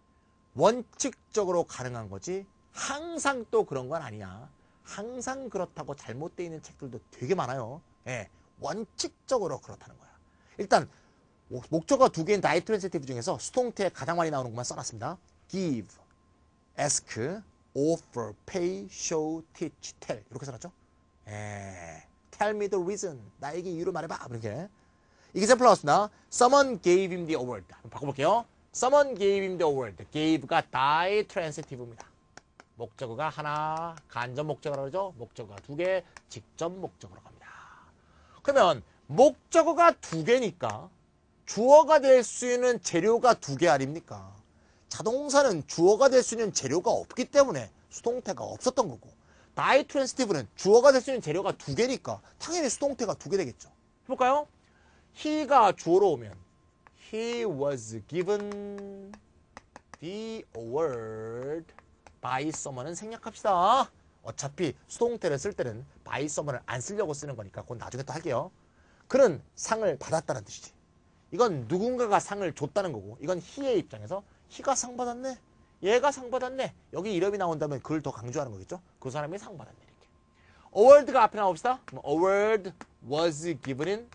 원칙적으로 가능한 거지 항상 또 그런 건 아니야. 항상 그렇다고 잘못되어 있는 책들도 되게 많아요. 예, 원칙적으로 그렇다는 거야. 일단 목적어가 두 개인 ditransitives 중에서 수동태에 가장 많이 나오는 것만 써놨습니다. give, ask, offer, pay, show, teach, tell 이렇게 써놨죠. 예, tell me the reason. 나에게 이유를 말해봐. 이렇게. example 나왔습니다. Someone gave him the award. 한번 바꿔볼게요. Someone gave him the award. gave가 ditransitive입니다. 목적어가 하나, 간접 목적어라고 그러죠. 목적어가 두 개, 직접 목적어로 갑니다. 그러면 목적어가 두 개니까 주어가 될 수 있는 재료가 두 개 아닙니까? 자동사는 주어가 될 수 있는 재료가 없기 때문에 수동태가 없었던 거고 ditransitive는 주어가 될 수 있는 재료가 두 개니까 당연히 수동태가 두 개 되겠죠. 해볼까요? he가 주어로 오면 He was given the award by someone은 생략합시다. 어차피 수동태를 쓸 때는 by someone을 안 쓰려고 쓰는 거니까 그건 나중에 또 할게요. 그는 상을 받았다는 뜻이지. 이건 누군가가 상을 줬다는 거고 이건 he의 입장에서 he가 상 받았네. 얘가 상 받았네. 여기 이름이 나온다면 그걸 더 강조하는 거겠죠. 그 사람이 상 받았네. 이렇게. award가 앞에 나옵시다. award was given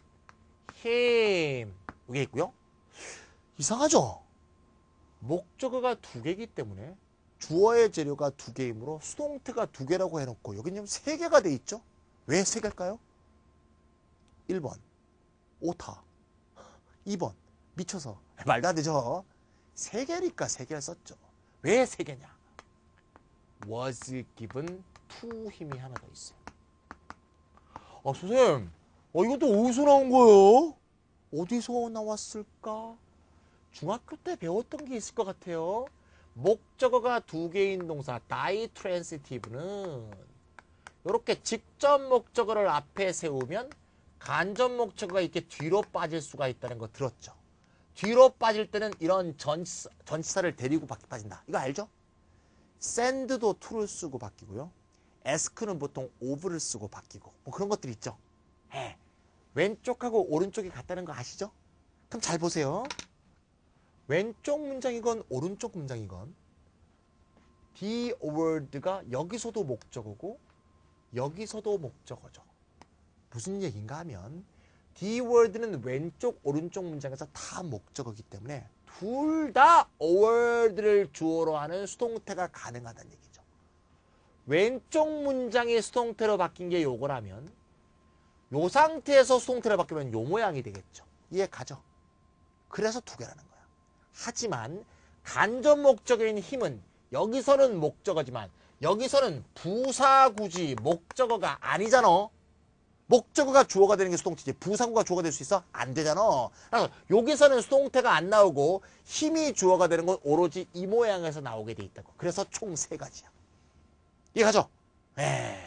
him. 여기 있고요. 이상하죠? 목적어가 두 개이기 때문에 주어의 재료가 두 개이므로 수동태가 두 개라고 해놓고 여기는 지금 세 개가 돼 있죠? 왜 세 개일까요? 일 번 오타, 이 번 미쳐서. 말도 안 되죠? 세 개니까 세 개를 썼죠. 왜 세 개냐? was given to 힘이 하나 더 있어요. 아, 선생님, 어, 이것도 어디서 나온 거예요? 어디서 나왔을까? 중학교 때 배웠던 게 있을 것 같아요. 목적어가 두 개인 동사 ditransitive는 이렇게 직접 목적어를 앞에 세우면 간접 목적어가 이렇게 뒤로 빠질 수가 있다는 거 들었죠? 뒤로 빠질 때는 이런 전치사, 전치사를 데리고 빠진다. 이거 알죠? send도 to를 쓰고 바뀌고요. ask는 보통 of를 쓰고 바뀌고 뭐 그런 것들이 있죠. 예. 왼쪽하고 오른쪽이 같다는 거 아시죠? 그럼 잘 보세요. 왼쪽 문장이건 오른쪽 문장이건 the award가 여기서도 목적어고 여기서도 목적어죠. 무슨 얘기인가 하면 the word는 왼쪽 오른쪽 문장에서 다 목적어이기 때문에 둘 다 award를 주어로 하는 수동태가 가능하다는 얘기죠. 왼쪽 문장이 수동태로 바뀐 게 요거라면 요 상태에서 수동태로 바뀌면 요 모양이 되겠죠. 이해 가죠? 그래서 두 개라는 거야. 하지만 간접 목적어인 힘은 여기서는 목적어지만 여기서는 부사구지 목적어가 아니잖아. 목적어가 주어가 되는 게 수동태지 부사구가 주어가 될 수 있어? 안 되잖아. 그래서 여기서는 수동태가 안 나오고 힘이 주어가 되는 건 오로지 이 모양에서 나오게 돼 있다고. 그래서 총 세 가지야. 이해가죠? 에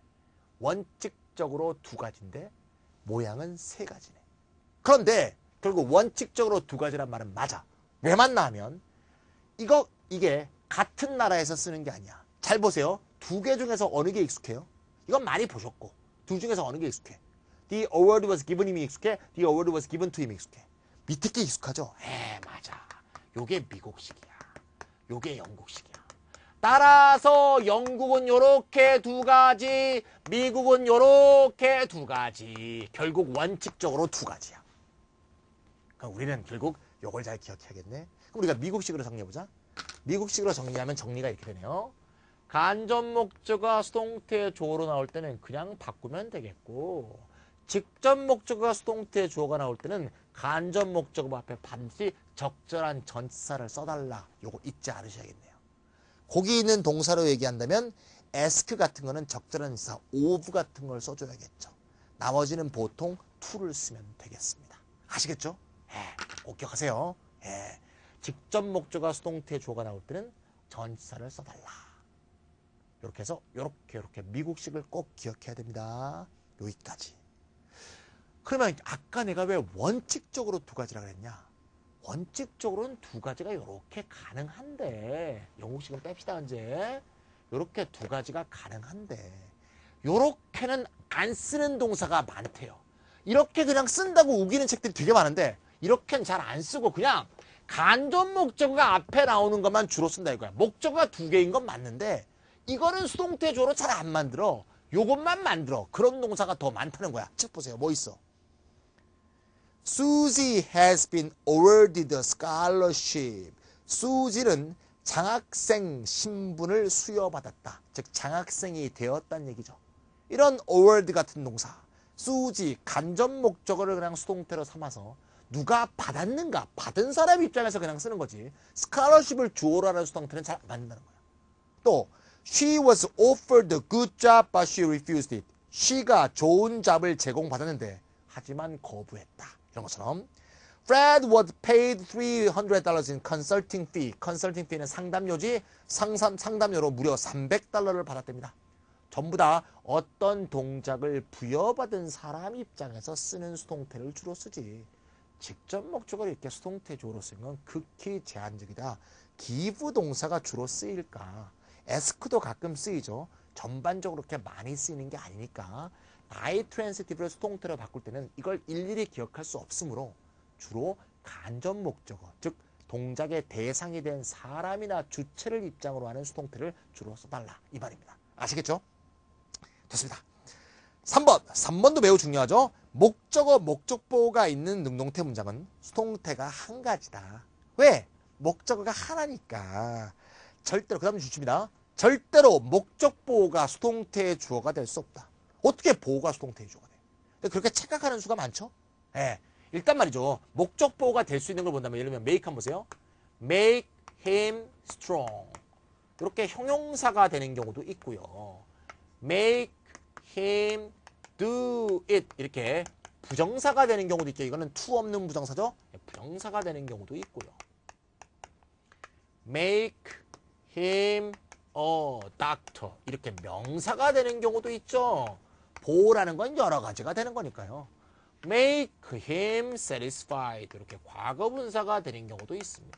원칙적으로 두 가지인데 모양은 세 가지네. 그런데 결국 원칙적으로 두 가지란 말은 맞아. 왜 맞나 하면 이거 이게 같은 나라에서 쓰는 게 아니야. 잘 보세요. 두 개 중에서 어느 게 익숙해요? 이건 많이 보셨고 둘 중에서 어느 게 익숙해? The award was given him이 익숙해? The award was given to him이 익숙해? 밑에 게 익숙하죠? 에 맞아. 요게 미국식이야. 요게 영국식이야. 따라서 영국은 요렇게 두 가지, 미국은 요렇게 두 가지. 결국 원칙적으로 두 가지야. 그럼 우리는 결국 요걸 잘 기억해야겠네. 그럼 우리가 미국식으로 정리해보자. 미국식으로 정리하면 정리가 이렇게 되네요. 간접 목적어가 수동태 주어로 나올 때는 그냥 바꾸면 되겠고 직접 목적어가 수동태 주어가 나올 때는 간접 목적어 앞에 반드시 적절한 전치사를 써달라. 요거 잊지 않으셔야겠네요. 거기 있는 동사로 얘기한다면 ask 같은 거는 적절한 전치사 of 같은 걸 써줘야겠죠. 나머지는 보통 to를 쓰면 되겠습니다. 아시겠죠? 예, 꼭 기억하세요. 예, 직접 목적어가 수동태 주어가 나올 때는 전치사를 써달라. 이렇게 해서 이렇게 이렇게 미국식을 꼭 기억해야 됩니다. 여기까지. 그러면 아까 내가 왜 원칙적으로 두 가지라 그랬냐? 원칙적으로는 두 가지가 이렇게 가능한데 영국식은 뺍시다 이제. 이렇게 두 가지가 가능한데 이렇게는 안 쓰는 동사가 많대요. 이렇게 그냥 쓴다고 우기는 책들이 되게 많은데 이렇게는 잘 안 쓰고 그냥 간접 목적어가 앞에 나오는 것만 주로 쓴다 이거야. 목적어가 두 개인 건 맞는데 이거는 수동태 주어로 잘 안 만들어. 요것만 만들어. 그런 동사가 더 많다는 거야. 책 보세요. 뭐 있어? Susie has been awarded a scholarship. 수지는 장학생 신분을 수여받았다. 즉 장학생이 되었다는 얘기죠. 이런 award 같은 동사. 수지 간접 목적어를 그냥 수동태로 삼아서 누가 받았는가? 받은 사람 입장에서 그냥 쓰는 거지. 스칼러십을 주어로 하는 수동태는 잘 안 만든다는 거야. 또 She was offered a good job, but she refused it. She가 좋은 잡을 제공받았는데 하지만 거부했다. 이런 것처럼 Fred was paid three hundred dollars in consulting fee. consulting fee는 상담료지 상담, 상담료로 무려 삼백 달러를 받았답니다. 전부 다 어떤 동작을 부여받은 사람 입장에서 쓰는 수동태를 주로 쓰지. 직접 목적어를 이렇게 수동태 주어로 쓰는 건 극히 제한적이다. give 동사가 주로 쓰일까? ask도 가끔 쓰이죠. 전반적으로 그렇게 많이 쓰이는 게 아니니까 I transitive를 수동태로 바꿀 때는 이걸 일일이 기억할 수 없으므로 주로 간접 목적어, 즉 동작의 대상이 된 사람이나 주체를 입장으로 하는 수동태를 주로 써달라 이 말입니다. 아시겠죠? 됐습니다. 삼 번, 삼 번도 매우 중요하죠. 목적어, 목적보호가 있는 능동태 문장은 수동태가 한 가지다. 왜? 목적어가 하나니까. 절대로, 그 다음 주춤이다. 절대로 목적보호가 수동태의 주어가 될 수 없다. 어떻게 보호가 수동태의 주어가 돼? 그렇게 착각하는 수가 많죠? 예. 일단 말이죠. 목적보호가 될 수 있는 걸 본다면 예를 들면 make 한번 보세요. make him strong. 이렇게 형용사가 되는 경우도 있고요. make him do it. 이렇게 부정사가 되는 경우도 있죠. 이거는 to 없는 부정사죠. 부정사가 되는 경우도 있고요. make him a doctor. 이렇게 명사가 되는 경우도 있죠. 보호라는 건 여러 가지가 되는 거니까요. make him satisfied. 이렇게 과거분사가 되는 경우도 있습니다.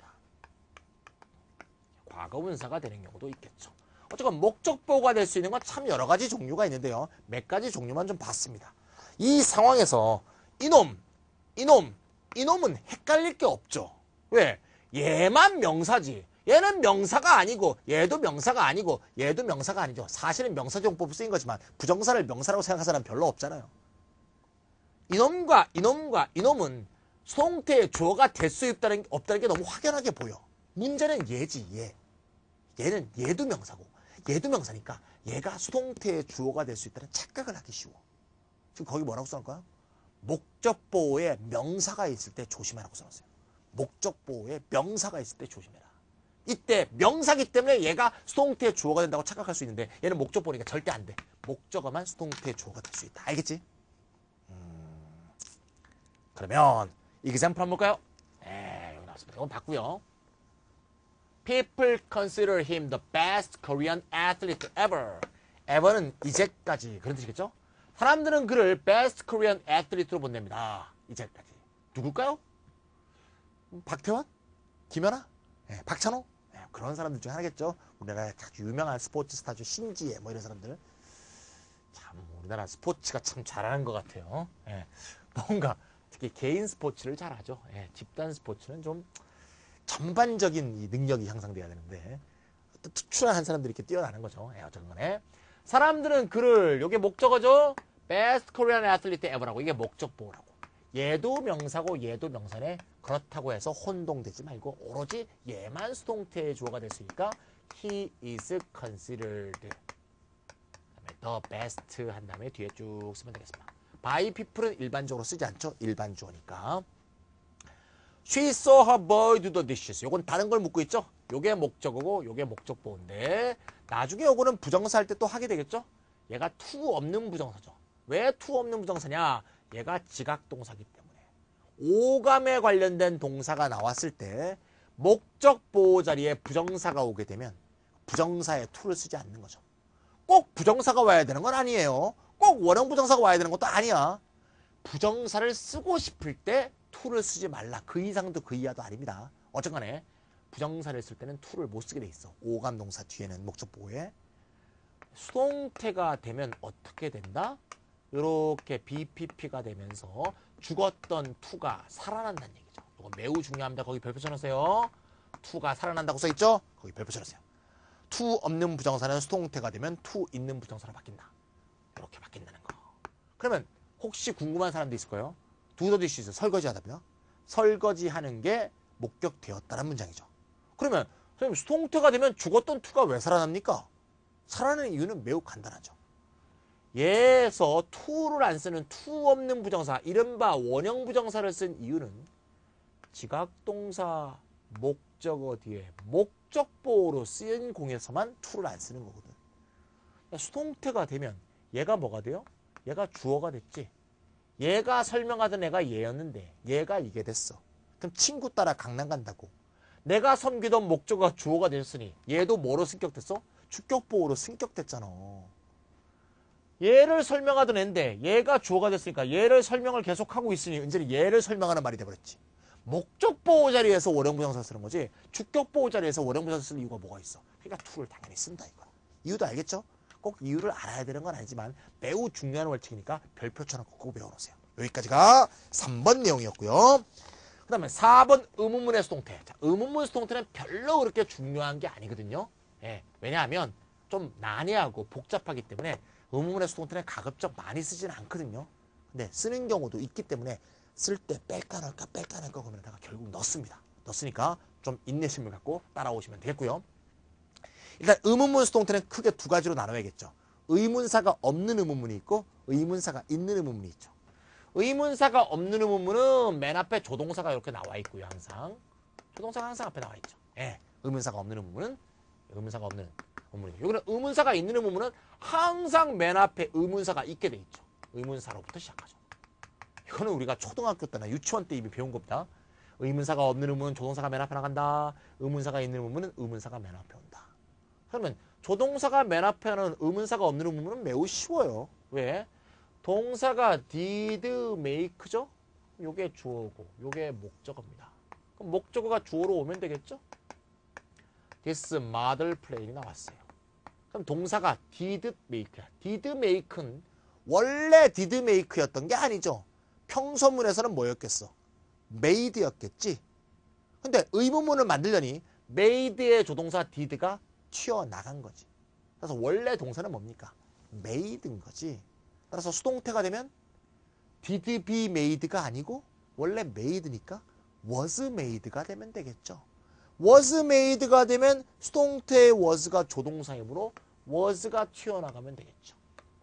과거분사가 되는 경우도 있겠죠. 어쨌건 목적보호가 될 수 있는 건 참 여러 가지 종류가 있는데요. 몇 가지 종류만 좀 봤습니다. 이 상황에서 이놈, 이놈, 이놈은 헷갈릴 게 없죠. 왜? 얘만 명사지. 얘는 명사가 아니고 얘도 명사가 아니고 얘도 명사가 아니죠. 사실은 명사정법으로 쓰인 거지만 부정사를 명사라고 생각하는 사람 별로 없잖아요. 이놈과 이놈과 이놈은 수동태의 주어가 될 수 없다는, 없다는 게 너무 확연하게 보여. 문제는 얘지, 얘. 얘는 얘도 명사고 얘도 명사니까 얘가 수동태의 주어가 될 수 있다는 착각을 하기 쉬워. 지금 거기 뭐라고 써놓을까요? 목적보호에 명사가 있을 때 조심하라고 써놨어요. 목적보호에 명사가 있을 때 조심해라. 이때 명사기 때문에 얘가 수동태의 주어가 된다고 착각할 수 있는데 얘는 목적 보니까 절대 안 돼. 목적어만 수동태의 주어가 될 수 있다. 알겠지? 음, 그러면 example 한번 볼까요? 네, 여기 나왔습니다. 이건 봤고요. People consider him the best Korean athlete ever. ever는 이제까지 그런 뜻이겠죠? 사람들은 그를 best Korean athlete로 본답니다. 이제까지. 누굴까요? 박태환? 김연아? 네, 박찬호? 네, 그런 사람들 중에 하나겠죠. 우리나라의 아주 유명한 스포츠 스타죠. 신지혜 뭐 이런 사람들. 참 우리나라 스포츠가 참 잘하는 것 같아요. 네, 뭔가 특히 개인 스포츠를 잘하죠. 네, 집단 스포츠는 좀 전반적인 이 능력이 향상돼야 되는데 또 특출한 사람들이 이렇게 뛰어나는 거죠. 네, 어쨌든 간에 사람들은 그를 요게 목적어죠. Best Korean Athlete Ever라고. 이게 목적보호라고. 얘도 명사고 얘도 명사네. 그렇다고 해서 혼동되지 말고 오로지 얘만 수동태의 주어가 됐으니까 he is considered the best 한 다음에 뒤에 쭉 쓰면 되겠습니다. by people은 일반적으로 쓰지 않죠. 일반 주어니까. She saw her boy do the dishes. 요건 다른 걸 묻고 있죠. 요게 목적어고 요게 목적보호인데 나중에 요거는 부정사 할 때 또 하게 되겠죠. 얘가 to 없는 부정사죠. 왜 to 없는 부정사냐? 얘가 지각동사기 때문에 오감에 관련된 동사가 나왔을 때 목적보호 자리에 부정사가 오게 되면 부정사에 to를 쓰지 않는 거죠. 꼭 부정사가 와야 되는 건 아니에요. 꼭 원형 부정사가 와야 되는 것도 아니야. 부정사를 쓰고 싶을 때 to를 쓰지 말라. 그 이상도 그 이하도 아닙니다. 어쨌든 간에 부정사를 쓸 때는 to를 못 쓰게 돼 있어. 오감 동사 뒤에는 목적보호에. 수동태가 되면 어떻게 된다? 이렇게 비피피가 되면서 죽었던 to가 살아난다는 얘기죠. 이거 매우 중요합니다. 거기 별표 쳐놓으세요. to가 살아난다고 써있죠? 거기 별표 쳐놓으세요. to 없는 부정사는 수동태가 되면 to 있는 부정사로 바뀐다. 이렇게 바뀐다는 거. 그러면 혹시 궁금한 사람도 있을 거예요. do the dishes 설거지 하다며 설거지하는 게 목격되었다는 문장이죠. 그러면 선생님 수동태가 되면 죽었던 to가 왜 살아납니까? 살아나는 이유는 매우 간단하죠. 얘에서 to를 안 쓰는 to 없는 부정사, 이른바 원형 부정사를 쓴 이유는 지각동사 목적어 뒤에 목적보호로 쓰인 공에서만 to를 안 쓰는 거거든. 수동태가 되면 얘가 뭐가 돼요? 얘가 주어가 됐지. 얘가 설명하던 애가 얘였는데 얘가 이게 됐어. 그럼 친구 따라 강남 간다고. 내가 섬기던 목적어가 주어가 됐으니 얘도 뭐로 승격됐어? 주격보호로 승격됐잖아. 얘를 설명하던 애인데 얘가 주어가 됐으니까 얘를 설명을 계속하고 있으니 이제는 얘를 설명하는 말이 돼버렸지. 목적보호 자리에서 원형부정사 쓰는 거지 주격보호 자리에서 원형부정사 쓰는 이유가 뭐가 있어. 그러니까 to를 당연히 쓴다 이거야. 이유도 알겠죠? 꼭 이유를 알아야 되는 건 아니지만 매우 중요한 원칙이니까 별표 쳐놓고 꼭 외워놓으세요. 여기까지가 삼 번 내용이었고요. 그 다음에 사 번 의문문의 수동태. 자, 의문문 수동태는 별로 그렇게 중요한 게 아니거든요. 예, 왜냐하면 좀 난해하고 복잡하기 때문에 의문문의 수동태는 가급적 많이 쓰지는 않거든요. 근데 쓰는 경우도 있기 때문에 쓸 때 뺄까 넣을까 뺄까 넣을까 고민하다가 결국 넣습니다. 넣었으니까 좀 인내심을 갖고 따라오시면 되겠고요. 일단 의문문 수동태는 크게 두 가지로 나눠야겠죠. 의문사가 없는 의문문이 있고 의문사가 있는 의문문이 있죠. 의문사가 없는 의문문은 맨 앞에 조동사가 이렇게 나와 있고요. 항상 조동사가 항상 앞에 나와 있죠. 예, 의문사가 없는 의문문은 의문사가 없는 의문문이죠. 여기는 의문사가 있는 의문문은 항상 맨 앞에 의문사가 있게 돼 있죠. 의문사로부터 시작하죠. 이거는 우리가 초등학교 때나 유치원 때 이미 배운 겁니다. 의문사가 없는 의문은 조동사가 맨 앞에 나간다. 의문사가 있는 의문은 의문사가 맨 앞에 온다. 그러면 조동사가 맨 앞에 하는 의문사가 없는 의문은 매우 쉬워요. 왜? 동사가 did make죠? 요게 주어고 요게 목적어입니다. 그럼 목적어가 주어로 오면 되겠죠? This model plane이 나왔어요. 그럼 동사가 did make야. did make는 원래 did make였던 게 아니죠. 평소문에서는 뭐였겠어? made였겠지. 근데 의문문을 만들려니 made의 조동사 did가 튀어나간 거지. 그래서 원래 동사는 뭡니까? made인 거지. 따라서 수동태가 되면 did be made가 아니고 원래 made니까 was made가 되면 되겠죠. was made가 되면 수동태의 was가 조동사이므로 was가 튀어나가면 되겠죠.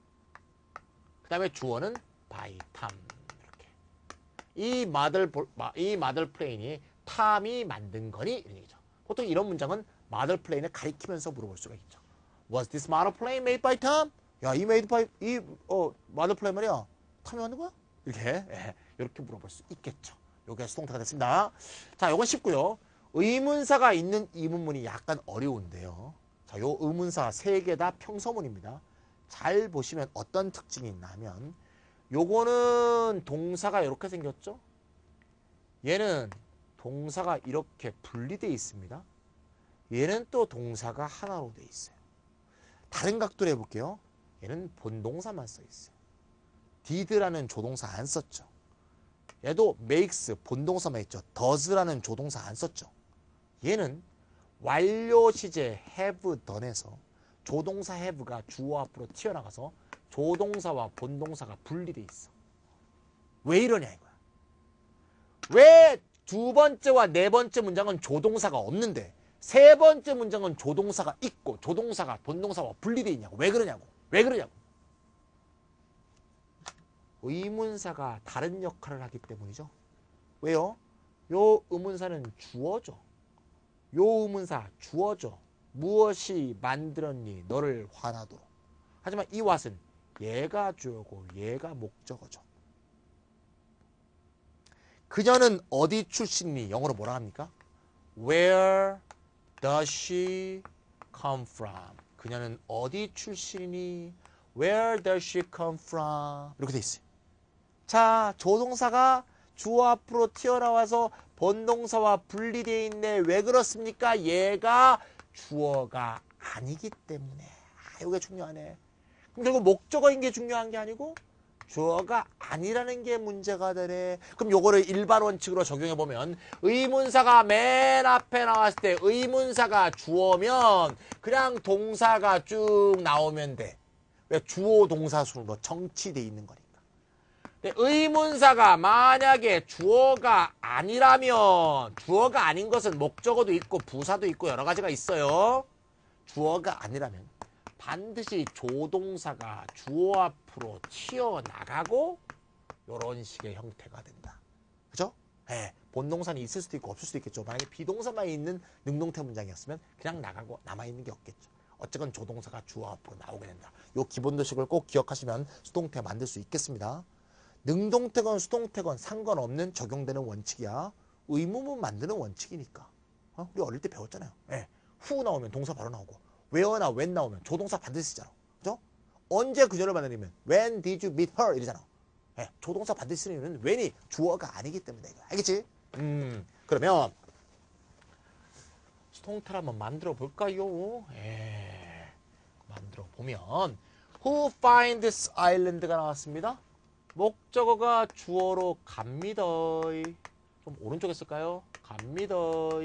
그 다음에 주어는 by Tom. 이렇게. 이 마들, 이 마들 플레인이 탐이 만든 거니? 이런 얘기죠. 보통 이런 문장은 model plane을 가리키면서 물어볼 수가 있죠. Was this model plane made by Tom? 야, 이 made by 이 어, model plane 말이야. 탐이 만든 거야? 이렇게 예, 이렇게 물어볼 수 있겠죠. 요게 수동태가 됐습니다. 자, 요건 쉽고요. 의문사가 있는 이 문문이 약간 어려운데요. 자, 요 의문사 세 개 다 평서문입니다. 잘 보시면 어떤 특징이 있냐면 요거는 동사가 이렇게 생겼죠? 얘는 동사가 이렇게 분리되어 있습니다. 얘는 또 동사가 하나로 되어 있어요. 다른 각도로 해볼게요. 얘는 본동사만 써 있어요. did라는 조동사 안 썼죠. 얘도 makes 본동사만 있죠. does라는 조동사 안 썼죠. 얘는 완료 시제 have done에서 조동사 have가 주어 앞으로 튀어나가서 조동사와 본동사가 분리돼 있어. 왜 이러냐 이거야. 왜 두 번째와 네 번째 문장은 조동사가 없는데 세 번째 문장은 조동사가 있고 조동사가 본동사와 분리돼 있냐고. 왜 그러냐고. 왜 그러냐고. 의문사가 다른 역할을 하기 때문이죠. 왜요? 요 의문사는 주어죠. 요 의문사 주어죠. 무엇이 만들었니 너를 화나도록. 하지만 이 what은 얘가 주어고 얘가 목적어죠. 그녀는 어디 출신이니 영어로 뭐라 합니까? Where does she come from? 그녀는 어디 출신이니? Where does she come from? 이렇게 돼 있어요. 자, 조동사가 주어 앞으로 튀어나와서 본동사와 분리되어 있네. 왜 그렇습니까? 얘가 주어가 아니기 때문에. 아, 이게 중요하네. 그럼 결국 목적어인 게 중요한 게 아니고 주어가 아니라는 게 문제가 되네. 그럼 요거를 일반 원칙으로 적용해 보면 의문사가 맨 앞에 나왔을 때 의문사가 주어면 그냥 동사가 쭉 나오면 돼. 왜? 주어 동사수로 정치돼 있는 거니까. 근데 의문사가 만약에 주어가 아니라면 주어가 아닌 것은 목적어도 있고 부사도 있고 여러 가지가 있어요. 주어가 아니라면 반드시 조동사가 주어 앞으로 튀어나가고 이런 식의 형태가 된다. 그죠? 네, 본동사는 있을 수도 있고 없을 수도 있겠죠. 만약에 비동사만 있는 능동태 문장이었으면 그냥 나가고 남아있는 게 없겠죠. 어쨌건 조동사가 주어 앞으로 나오게 된다. 이 기본 도식을 꼭 기억하시면 수동태 만들 수 있겠습니다. 능동태건 수동태건 상관없는 적용되는 원칙이야. 의문문 만드는 원칙이니까. 어? 우리 어릴 때 배웠잖아요. 네, 후 나오면 동사 바로 나오고 where나 when 나오면 조동사 반드시 쓰잖아. 그죠? 언제 그녀를 만나냐면 when did you meet her 이러잖아. 네, 조동사 반드시 쓰는 이유는 when이 주어가 아니기 때문에. 알겠지? 음, 그러면 수동태를 한번 만들어 볼까요? 예, 만들어 보면 who finds island가 나왔습니다. 목적어가 주어로 갑니다. 좀 오른쪽에 쓸까요? 갑니다.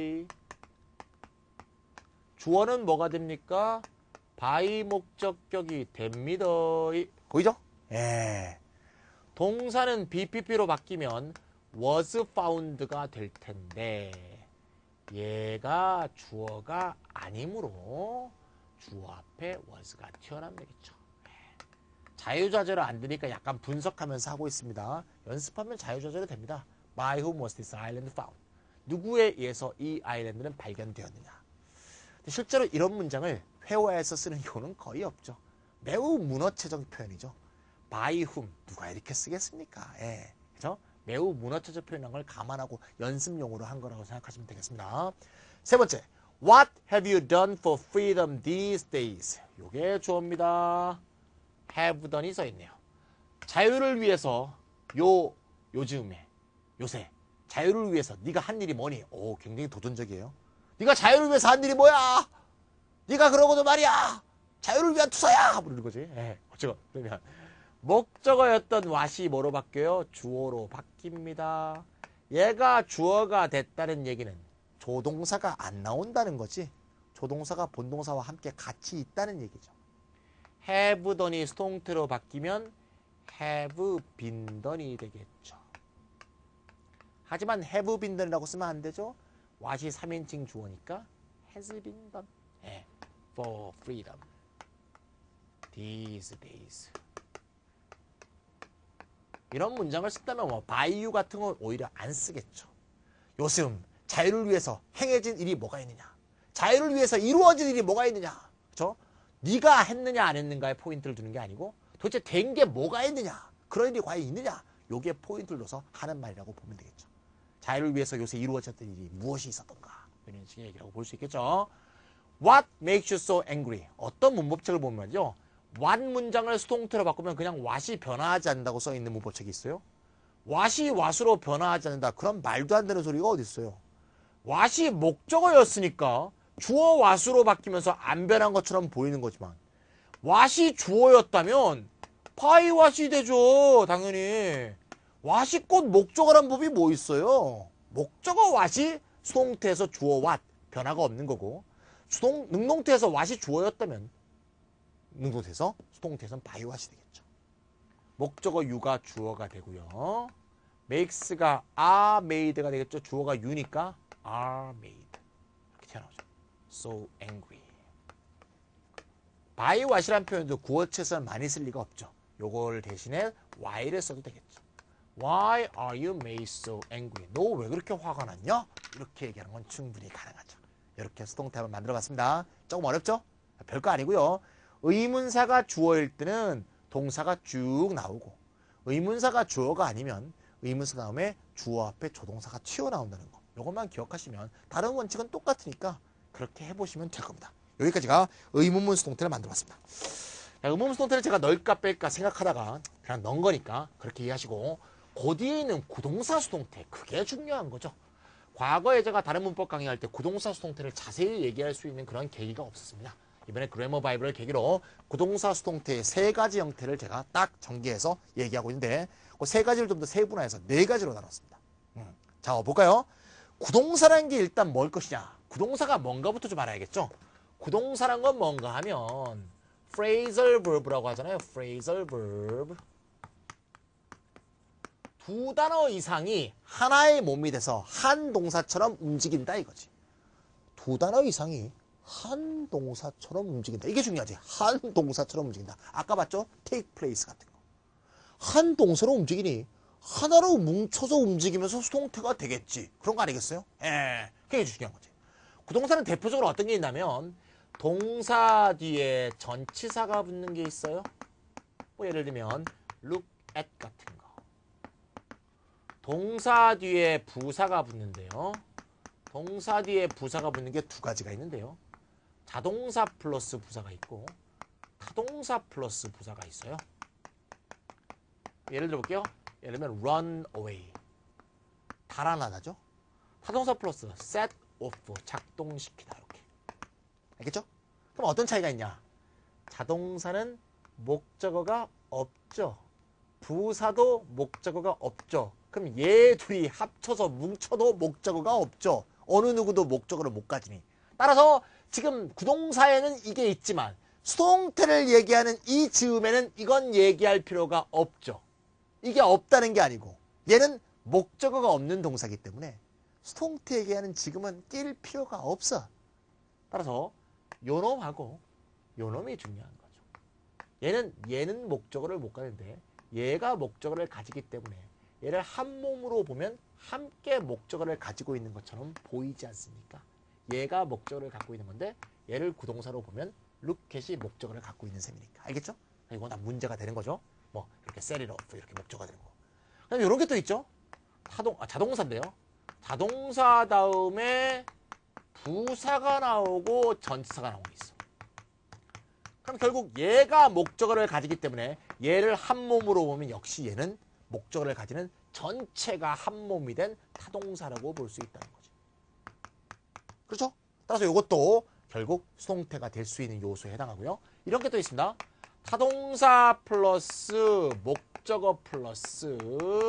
주어는 뭐가 됩니까? by 목적격이 됩니다. 보이죠? 예. 동사는 비피피로 바뀌면 was found가 될 텐데 얘가 주어가 아니므로 주어 앞에 was가 튀어나오면 되겠죠. 자유좌절을 안 되니까 약간 분석하면서 하고 있습니다. 연습하면 자유좌절이 됩니다. By whom was this island found? 누구에 의해서 이 아일랜드는 발견되었느냐? 실제로 이런 문장을 회화에서 쓰는 경우는 거의 없죠. 매우 문어체적 표현이죠. By whom 누가 이렇게 쓰겠습니까? 예, 그죠? 매우 문어체적 표현한 걸 감안하고 연습용으로 한 거라고 생각하시면 되겠습니다. 세 번째, What have you done for freedom these days? 요게 주어입니다. have done이 써있네요. 자유를 위해서 요 요즘에 요새 자유를 위해서 네가 한 일이 뭐니? 오, 굉장히 도전적이에요. 네가 자유를 위해서 한 일이 뭐야? 네가 그러고도 말이야. 자유를 위한 투사야. 부르는 거지. 예, 어쩌고 그러면 목적어였던 what이 뭐로 바뀌어요? 주어로 바뀝니다. 얘가 주어가 됐다는 얘기는 조동사가 안 나온다는 거지. 조동사가 본동사와 함께 같이 있다는 얘기죠. have done이 수동태로 바뀌면 have been done이 되겠죠. 하지만 have been done이라고 쓰면 안 되죠. what이 삼인칭 주어니까 has been done. 네, for freedom these days. 이런 문장을 쓴다면 뭐 by you 같은 건 오히려 안 쓰겠죠. 요즘 자유를 위해서 행해진 일이 뭐가 있느냐? 자유를 위해서 이루어진 일이 뭐가 있느냐? 그렇죠? 네가 했느냐 안 했는가에 포인트를 두는 게 아니고 도대체 된 게 뭐가 있느냐? 그런 일이 과연 있느냐? 요게 포인트를 둬서 하는 말이라고 보면 되겠죠. 자유를 위해서 요새 이루어졌던 일이 무엇이 있었던가? 이런 식의 얘기라고 볼 수 있겠죠. What makes you so angry? 어떤 문법책을 보면요. what 문장을 수동태로 바꾸면 그냥 what이 변화하지 않는다고 써있는 문법책이 있어요. what이 what으로 변화하지 않는다. 그런 말도 안 되는 소리가 어디 있어요. what이 목적어였으니까 주어 what으로 바뀌면서 안 변한 것처럼 보이는 거지만 what이 주어였다면 by what이 되죠. 당연히. what이 곧 목적어란 법이 뭐 있어요. 목적어 what이 수동태에서 주어 what 변화가 없는 거고 수동, 능동태에서 what이 주어였다면 능동태에서 수동태에서는 by what이 되겠죠. 목적어 you가 주어가 되고요. makes가 are made가 되겠죠. 주어가 you니까 are made 이렇게 튀어나오죠. so angry. by what이라는 표현도 구어체에서는 많이 쓸 리가 없죠. 요걸 대신에 why를 써도 되겠죠. Why are you made so angry? 너 왜 그렇게 화가 났냐? 이렇게 얘기하는 건 충분히 가능하죠. 이렇게 수동태 한번 만들어봤습니다. 조금 어렵죠? 별거 아니고요. 의문사가 주어일 때는 동사가 쭉 나오고 의문사가 주어가 아니면 의문사 다음에 주어 앞에 조동사가 튀어나온다는 거. 이것만 기억하시면 다른 원칙은 똑같으니까 그렇게 해보시면 될 겁니다. 여기까지가 의문문 수동태를 만들어봤습니다. 의문문 수동태를 제가 넣을까 뺄까 생각하다가 그냥 넣은 거니까 그렇게 이해하시고 그 뒤에 있는 구동사 수동태 그게 중요한 거죠. 과거에 제가 다른 문법 강의할 때 구동사 수동태를 자세히 얘기할 수 있는 그런 계기가 없었습니다. 이번에 그래머 바이블을 계기로 구동사 수동태의 세 가지 형태를 제가 딱 전개해서 얘기하고 있는데 그 세 가지를 좀 더 세분화해서 네 가지로 나눴습니다. 음. 자, 볼까요? 구동사라는 게 일단 뭘 것이냐? 구동사가 뭔가부터 좀 알아야겠죠? 구동사란 건 뭔가 하면 phrasal verb라고 하잖아요. phrasal verb. 두 단어 이상이 하나의 몸이 돼서 한 동사처럼 움직인다 이거지. 두 단어 이상이 한 동사처럼 움직인다. 이게 중요하지. 한 동사처럼 움직인다. 아까 봤죠? take place 같은 거. 한 동사로 움직이니 하나로 뭉쳐서 움직이면서 수동태가 되겠지. 그런 거 아니겠어요? 예, 그게 중요한 거지. 구동사는 대표적으로 어떤 게 있냐면 동사 뒤에 전치사가 붙는 게 있어요. 뭐 예를 들면 look at 같은 거. 동사 뒤에 부사가 붙는데요. 동사 뒤에 부사가 붙는 게 두 가지가 있는데요. 자동사 플러스 부사가 있고 타동사 플러스 부사가 있어요. 예를 들어볼게요. 예를 들면 run away. 달아나다죠. 타동사 플러스 set off. 작동시키다. 이렇게. 알겠죠? 그럼 어떤 차이가 있냐? 자동사는 목적어가 없죠. 부사도 목적어가 없죠. 그럼 얘 둘이 합쳐서 뭉쳐도 목적어가 없죠. 어느 누구도 목적어를 못 가지니. 따라서 지금 구동사에는 이게 있지만 수동태를 얘기하는 이 즈음에는 이건 얘기할 필요가 없죠. 이게 없다는 게 아니고 얘는 목적어가 없는 동사이기 때문에 수동태 얘기하는 지금은 낄 필요가 없어. 따라서 요놈하고 요놈이 중요한 거죠. 얘는 얘는 목적어를 못 가는데 얘가 목적어를 가지기 때문에 얘를 한 몸으로 보면 함께 목적어를 가지고 있는 것처럼 보이지 않습니까? 얘가 목적어를 갖고 있는 건데 얘를 구동사로 보면 lookat이 목적어를 갖고 있는 셈이니까. 알겠죠? 이건 다 문제가 되는 거죠. 뭐 이렇게 set it off 이렇게 목적어가 되는 거. 그다음에 이런 게 또 있죠. 타동, 아, 자동사인데요. 자동사 다음에 부사가 나오고 전치사가 나오고 있어. 그럼 결국 얘가 목적어를 가지기 때문에 얘를 한 몸으로 보면 역시 얘는 목적어를 가지는 전체가 한 몸이 된 타동사라고 볼 수 있다는 거지. 그렇죠? 따라서 이것도 결국 수동태가 될 수 있는 요소에 해당하고요. 이런 게 또 있습니다. 타동사 플러스 목적어 플러스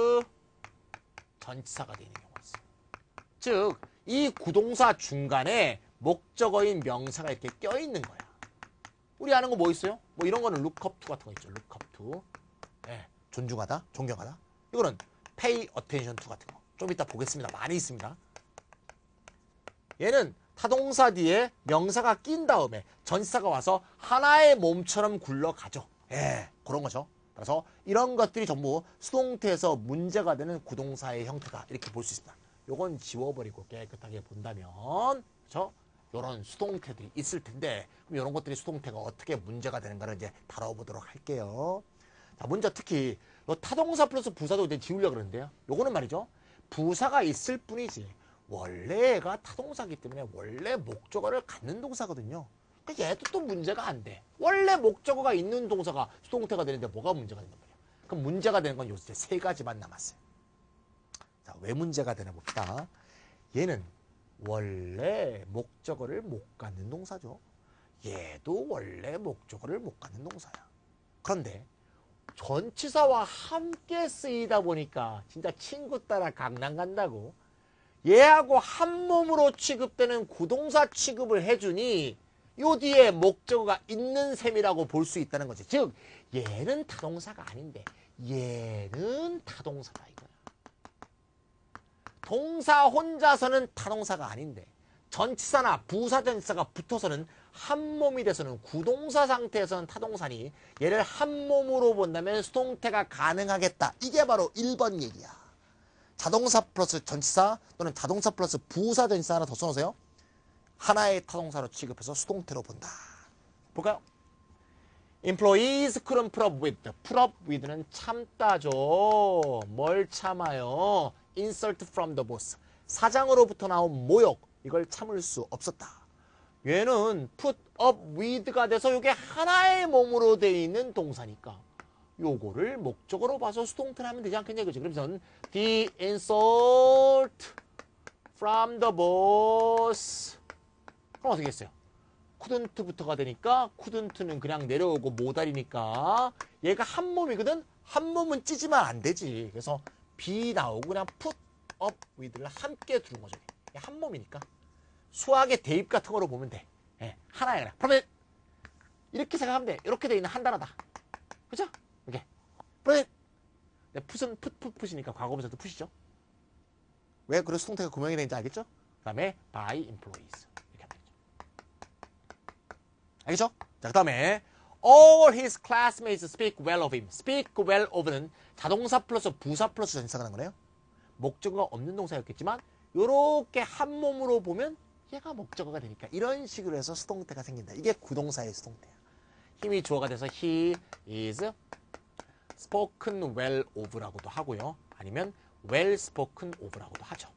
전치사가 되는 경우가 있어요. 즉, 이 구동사 중간에 목적어인 명사가 이렇게 껴있는 거야. 우리 아는 거 뭐 있어요? 뭐 이런 거는 look up to 같은 거 있죠. look up to. 네, 존중하다, 존경하다. 이거는 pay attention to 같은 거. 좀 이따 보겠습니다. 많이 있습니다. 얘는 타동사 뒤에 명사가 낀 다음에 전치사가 와서 하나의 몸처럼 굴러가죠. 예, 그런 거죠. 그래서 이런 것들이 전부 수동태에서 문제가 되는 구동사의 형태다. 이렇게 볼 수 있습니다. 요건 지워버리고 깨끗하게 본다면, 그렇죠? 요런 수동태들이 있을 텐데, 그럼 요런 것들이 수동태가 어떻게 문제가 되는가를 이제 다뤄보도록 할게요. 자, 먼저 특히 요 타동사 플러스 부사도 이제 지우려고 그러는데요. 요거는 말이죠. 부사가 있을 뿐이지 원래 얘가 타동사기 때문에 원래 목적어를 갖는 동사거든요. 그러니까 얘도 또 문제가 안 돼. 원래 목적어가 있는 동사가 수동태가 되는데 뭐가 문제가 된단 말이야. 그럼 문제가 되는 건 요 세 가지만 남았어요. 자, 왜 문제가 되나 봅시다. 얘는 원래 목적어를 못 갖는 동사죠. 얘도 원래 목적어를 못 갖는 동사야. 그런데 전치사와 함께 쓰이다 보니까 진짜 친구 따라 강남 간다고 얘하고 한 몸으로 취급되는 구동사 취급을 해주니 요 뒤에 목적어가 있는 셈이라고 볼 수 있다는 거지. 즉 얘는 타동사가 아닌데 얘는 타동사다 이거야. 동사 혼자서는 타동사가 아닌데 전치사나 부사 전치사가 붙어서는 한 몸이 돼서는 구동사 상태에서는 타동사니 얘를 한 몸으로 본다면 수동태가 가능하겠다. 이게 바로 일 번 얘기야. 자동사 플러스 전치사 또는 자동사 플러스 부사 전치사 하나 더 써놓으세요. 하나의 타동사로 취급해서 수동태로 본다. 볼까요? Employees couldn't put up with. put up with는 참다죠. 뭘 참아요? Insult from the boss. 사장으로부터 나온 모욕. 이걸 참을 수 없었다. 얘는 put up with가 돼서 이게 하나의 몸으로 되어 있는 동사니까 요거를 목적으로 봐서 수동태를 하면 되지 않겠냐 이거지. 그러면서 the insult from the boss. 그럼 어떻게 했어요? couldn't부터가 되니까 couldn't는 그냥 내려오고 모달이니까 얘가 한 몸이거든. 한 몸은 찌지만 안 되지. 그래서 be 나오고 그냥 put up with를 함께 두는 거죠. 한 몸이니까 수학의 대입 같은 거로 보면 돼. 예, 하나야 그냥. 그러면 이렇게 생각하면 돼. 이렇게 돼 있는 한 단어다. 그죠? 이렇게. 그러면 네, 풋은 풋, 풋, 풋이니까 과거분사도 풋이죠. 왜 그래서 수동태가 구명이 되는지 알겠죠? 그 다음에 by employees. 이렇게 하면 되죠. 알겠죠? 자, 그 다음에 all his classmates speak well of him. speak well of는 자동사 플러스 부사 플러스 전치사가 난 거네요. 목적어가 없는 동사였겠지만 요렇게 한 몸으로 보면 얘가 목적어가 되니까 이런 식으로 해서 수동태가 생긴다. 이게 구동사의 수동태야. 힘이 주어가 돼서 he is spoken well of라고도 하고요. 아니면 well spoken of라고도 하죠.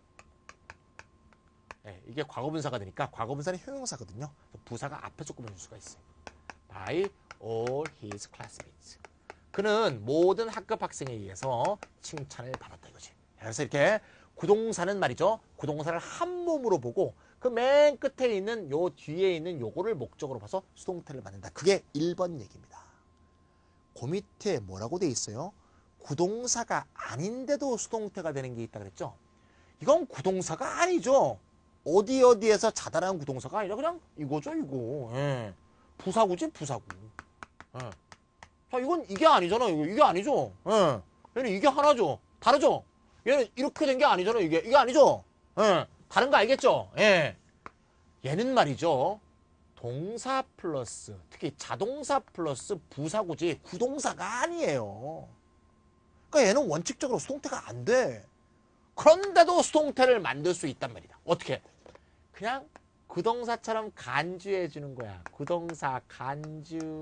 네, 이게 과거분사가 되니까 과거분사는 형용사거든요. 부사가 앞에 조금 줄 수가 있어요. by all his classmates. 그는 모든 학급 학생에 의해서 칭찬을 받았다 이거지. 그래서 이렇게 구동사는 말이죠. 구동사를 한 몸으로 보고 그 맨 끝에 있는 요 뒤에 있는 요거를 목적으로 봐서 수동태를 만든다. 그게 일 번 얘기입니다. 그 밑에 뭐라고 돼 있어요? 구동사가 아닌데도 수동태가 되는 게 있다 그랬죠? 이건 구동사가 아니죠. 어디 어디에서 자잘한 구동사가 아니라 그냥 이거죠 이거. 예. 부사구지 부사구. 예. 자 이건 이게 아니잖아요. 이게 아니죠. 예. 얘는 이게 하나죠. 다르죠? 얘는 이렇게 된 게 아니잖아요. 이게 이게 아니죠. 예. 다른 거 알겠죠? 예. 얘는 말이죠. 동사 플러스 특히 자동사 플러스 부사구지 구동사가 아니에요. 그러니까 얘는 원칙적으로 수동태가 안 돼. 그런데도 수동태를 만들 수 있단 말이다. 어떻게? 그냥 구동사처럼 간주해 주는 거야. 구동사 간주.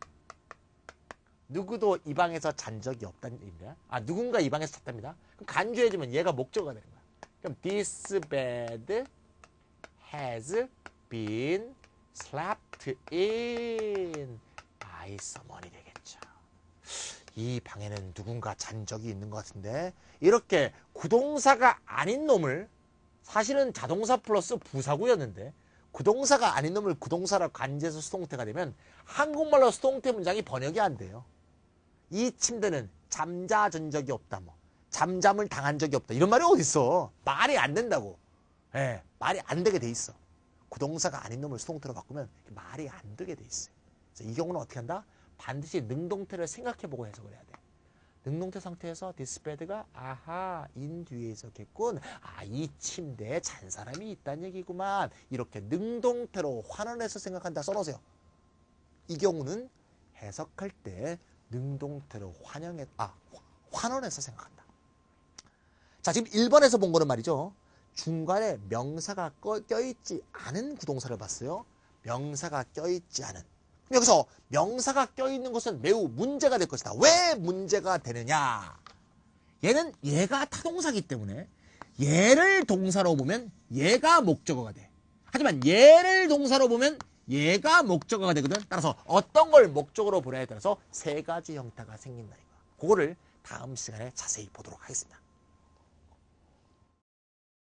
누구도 이 방에서 잔 적이 없다는 얘기입니다. 아, 누군가 이 방에서 잤답니다. 그럼 간주해주면 얘가 목적어가 되는 거야. 그럼 this bed has been slept in by someone이 되겠죠. 이 방에는 누군가 잔 적이 있는 것 같은데 이렇게 구동사가 아닌 놈을 사실은 자동사 플러스 부사구였는데 구동사가 아닌 놈을 구동사로 간주해서 수동태가 되면 한국말로 수동태 문장이 번역이 안 돼요. 이 침대는 잠자전 적이 없다. 뭐 잠잠을 당한 적이 없다. 이런 말이 어딨어. 말이 안 된다고. 예, 말이 안 되게 돼 있어. 구동사가 아닌 놈을 수동태로 바꾸면 말이 안 되게 돼 있어요. 그래서 이 경우는 어떻게 한다? 반드시 능동태를 생각해보고 해석을 해야 돼. 능동태 상태에서 this bed가 아하 인 뒤에 있었겠군. 아, 이 침대에 잔 사람이 있다는 얘기구만. 이렇게 능동태로 환원해서 생각한다 써놓으세요. 이 경우는 해석할 때 능동태로 환영해 아 환원해서 생각한다. 자, 지금 일 번에서 본 거는 말이죠. 중간에 명사가 껴있지 않은 구동사를 봤어요. 명사가 껴있지 않은. 여기서 명사가 껴있는 것은 매우 문제가 될 것이다. 왜 문제가 되느냐? 얘는 얘가 타동사기 때문에 얘를 동사로 보면 얘가 목적어가 돼. 하지만 얘를 동사로 보면 얘가 목적어가 되거든. 따라서 어떤 걸 목적어로 보냐에 따라서 세 가지 형태가 생긴다. 이거. 그거를 다음 시간에 자세히 보도록 하겠습니다.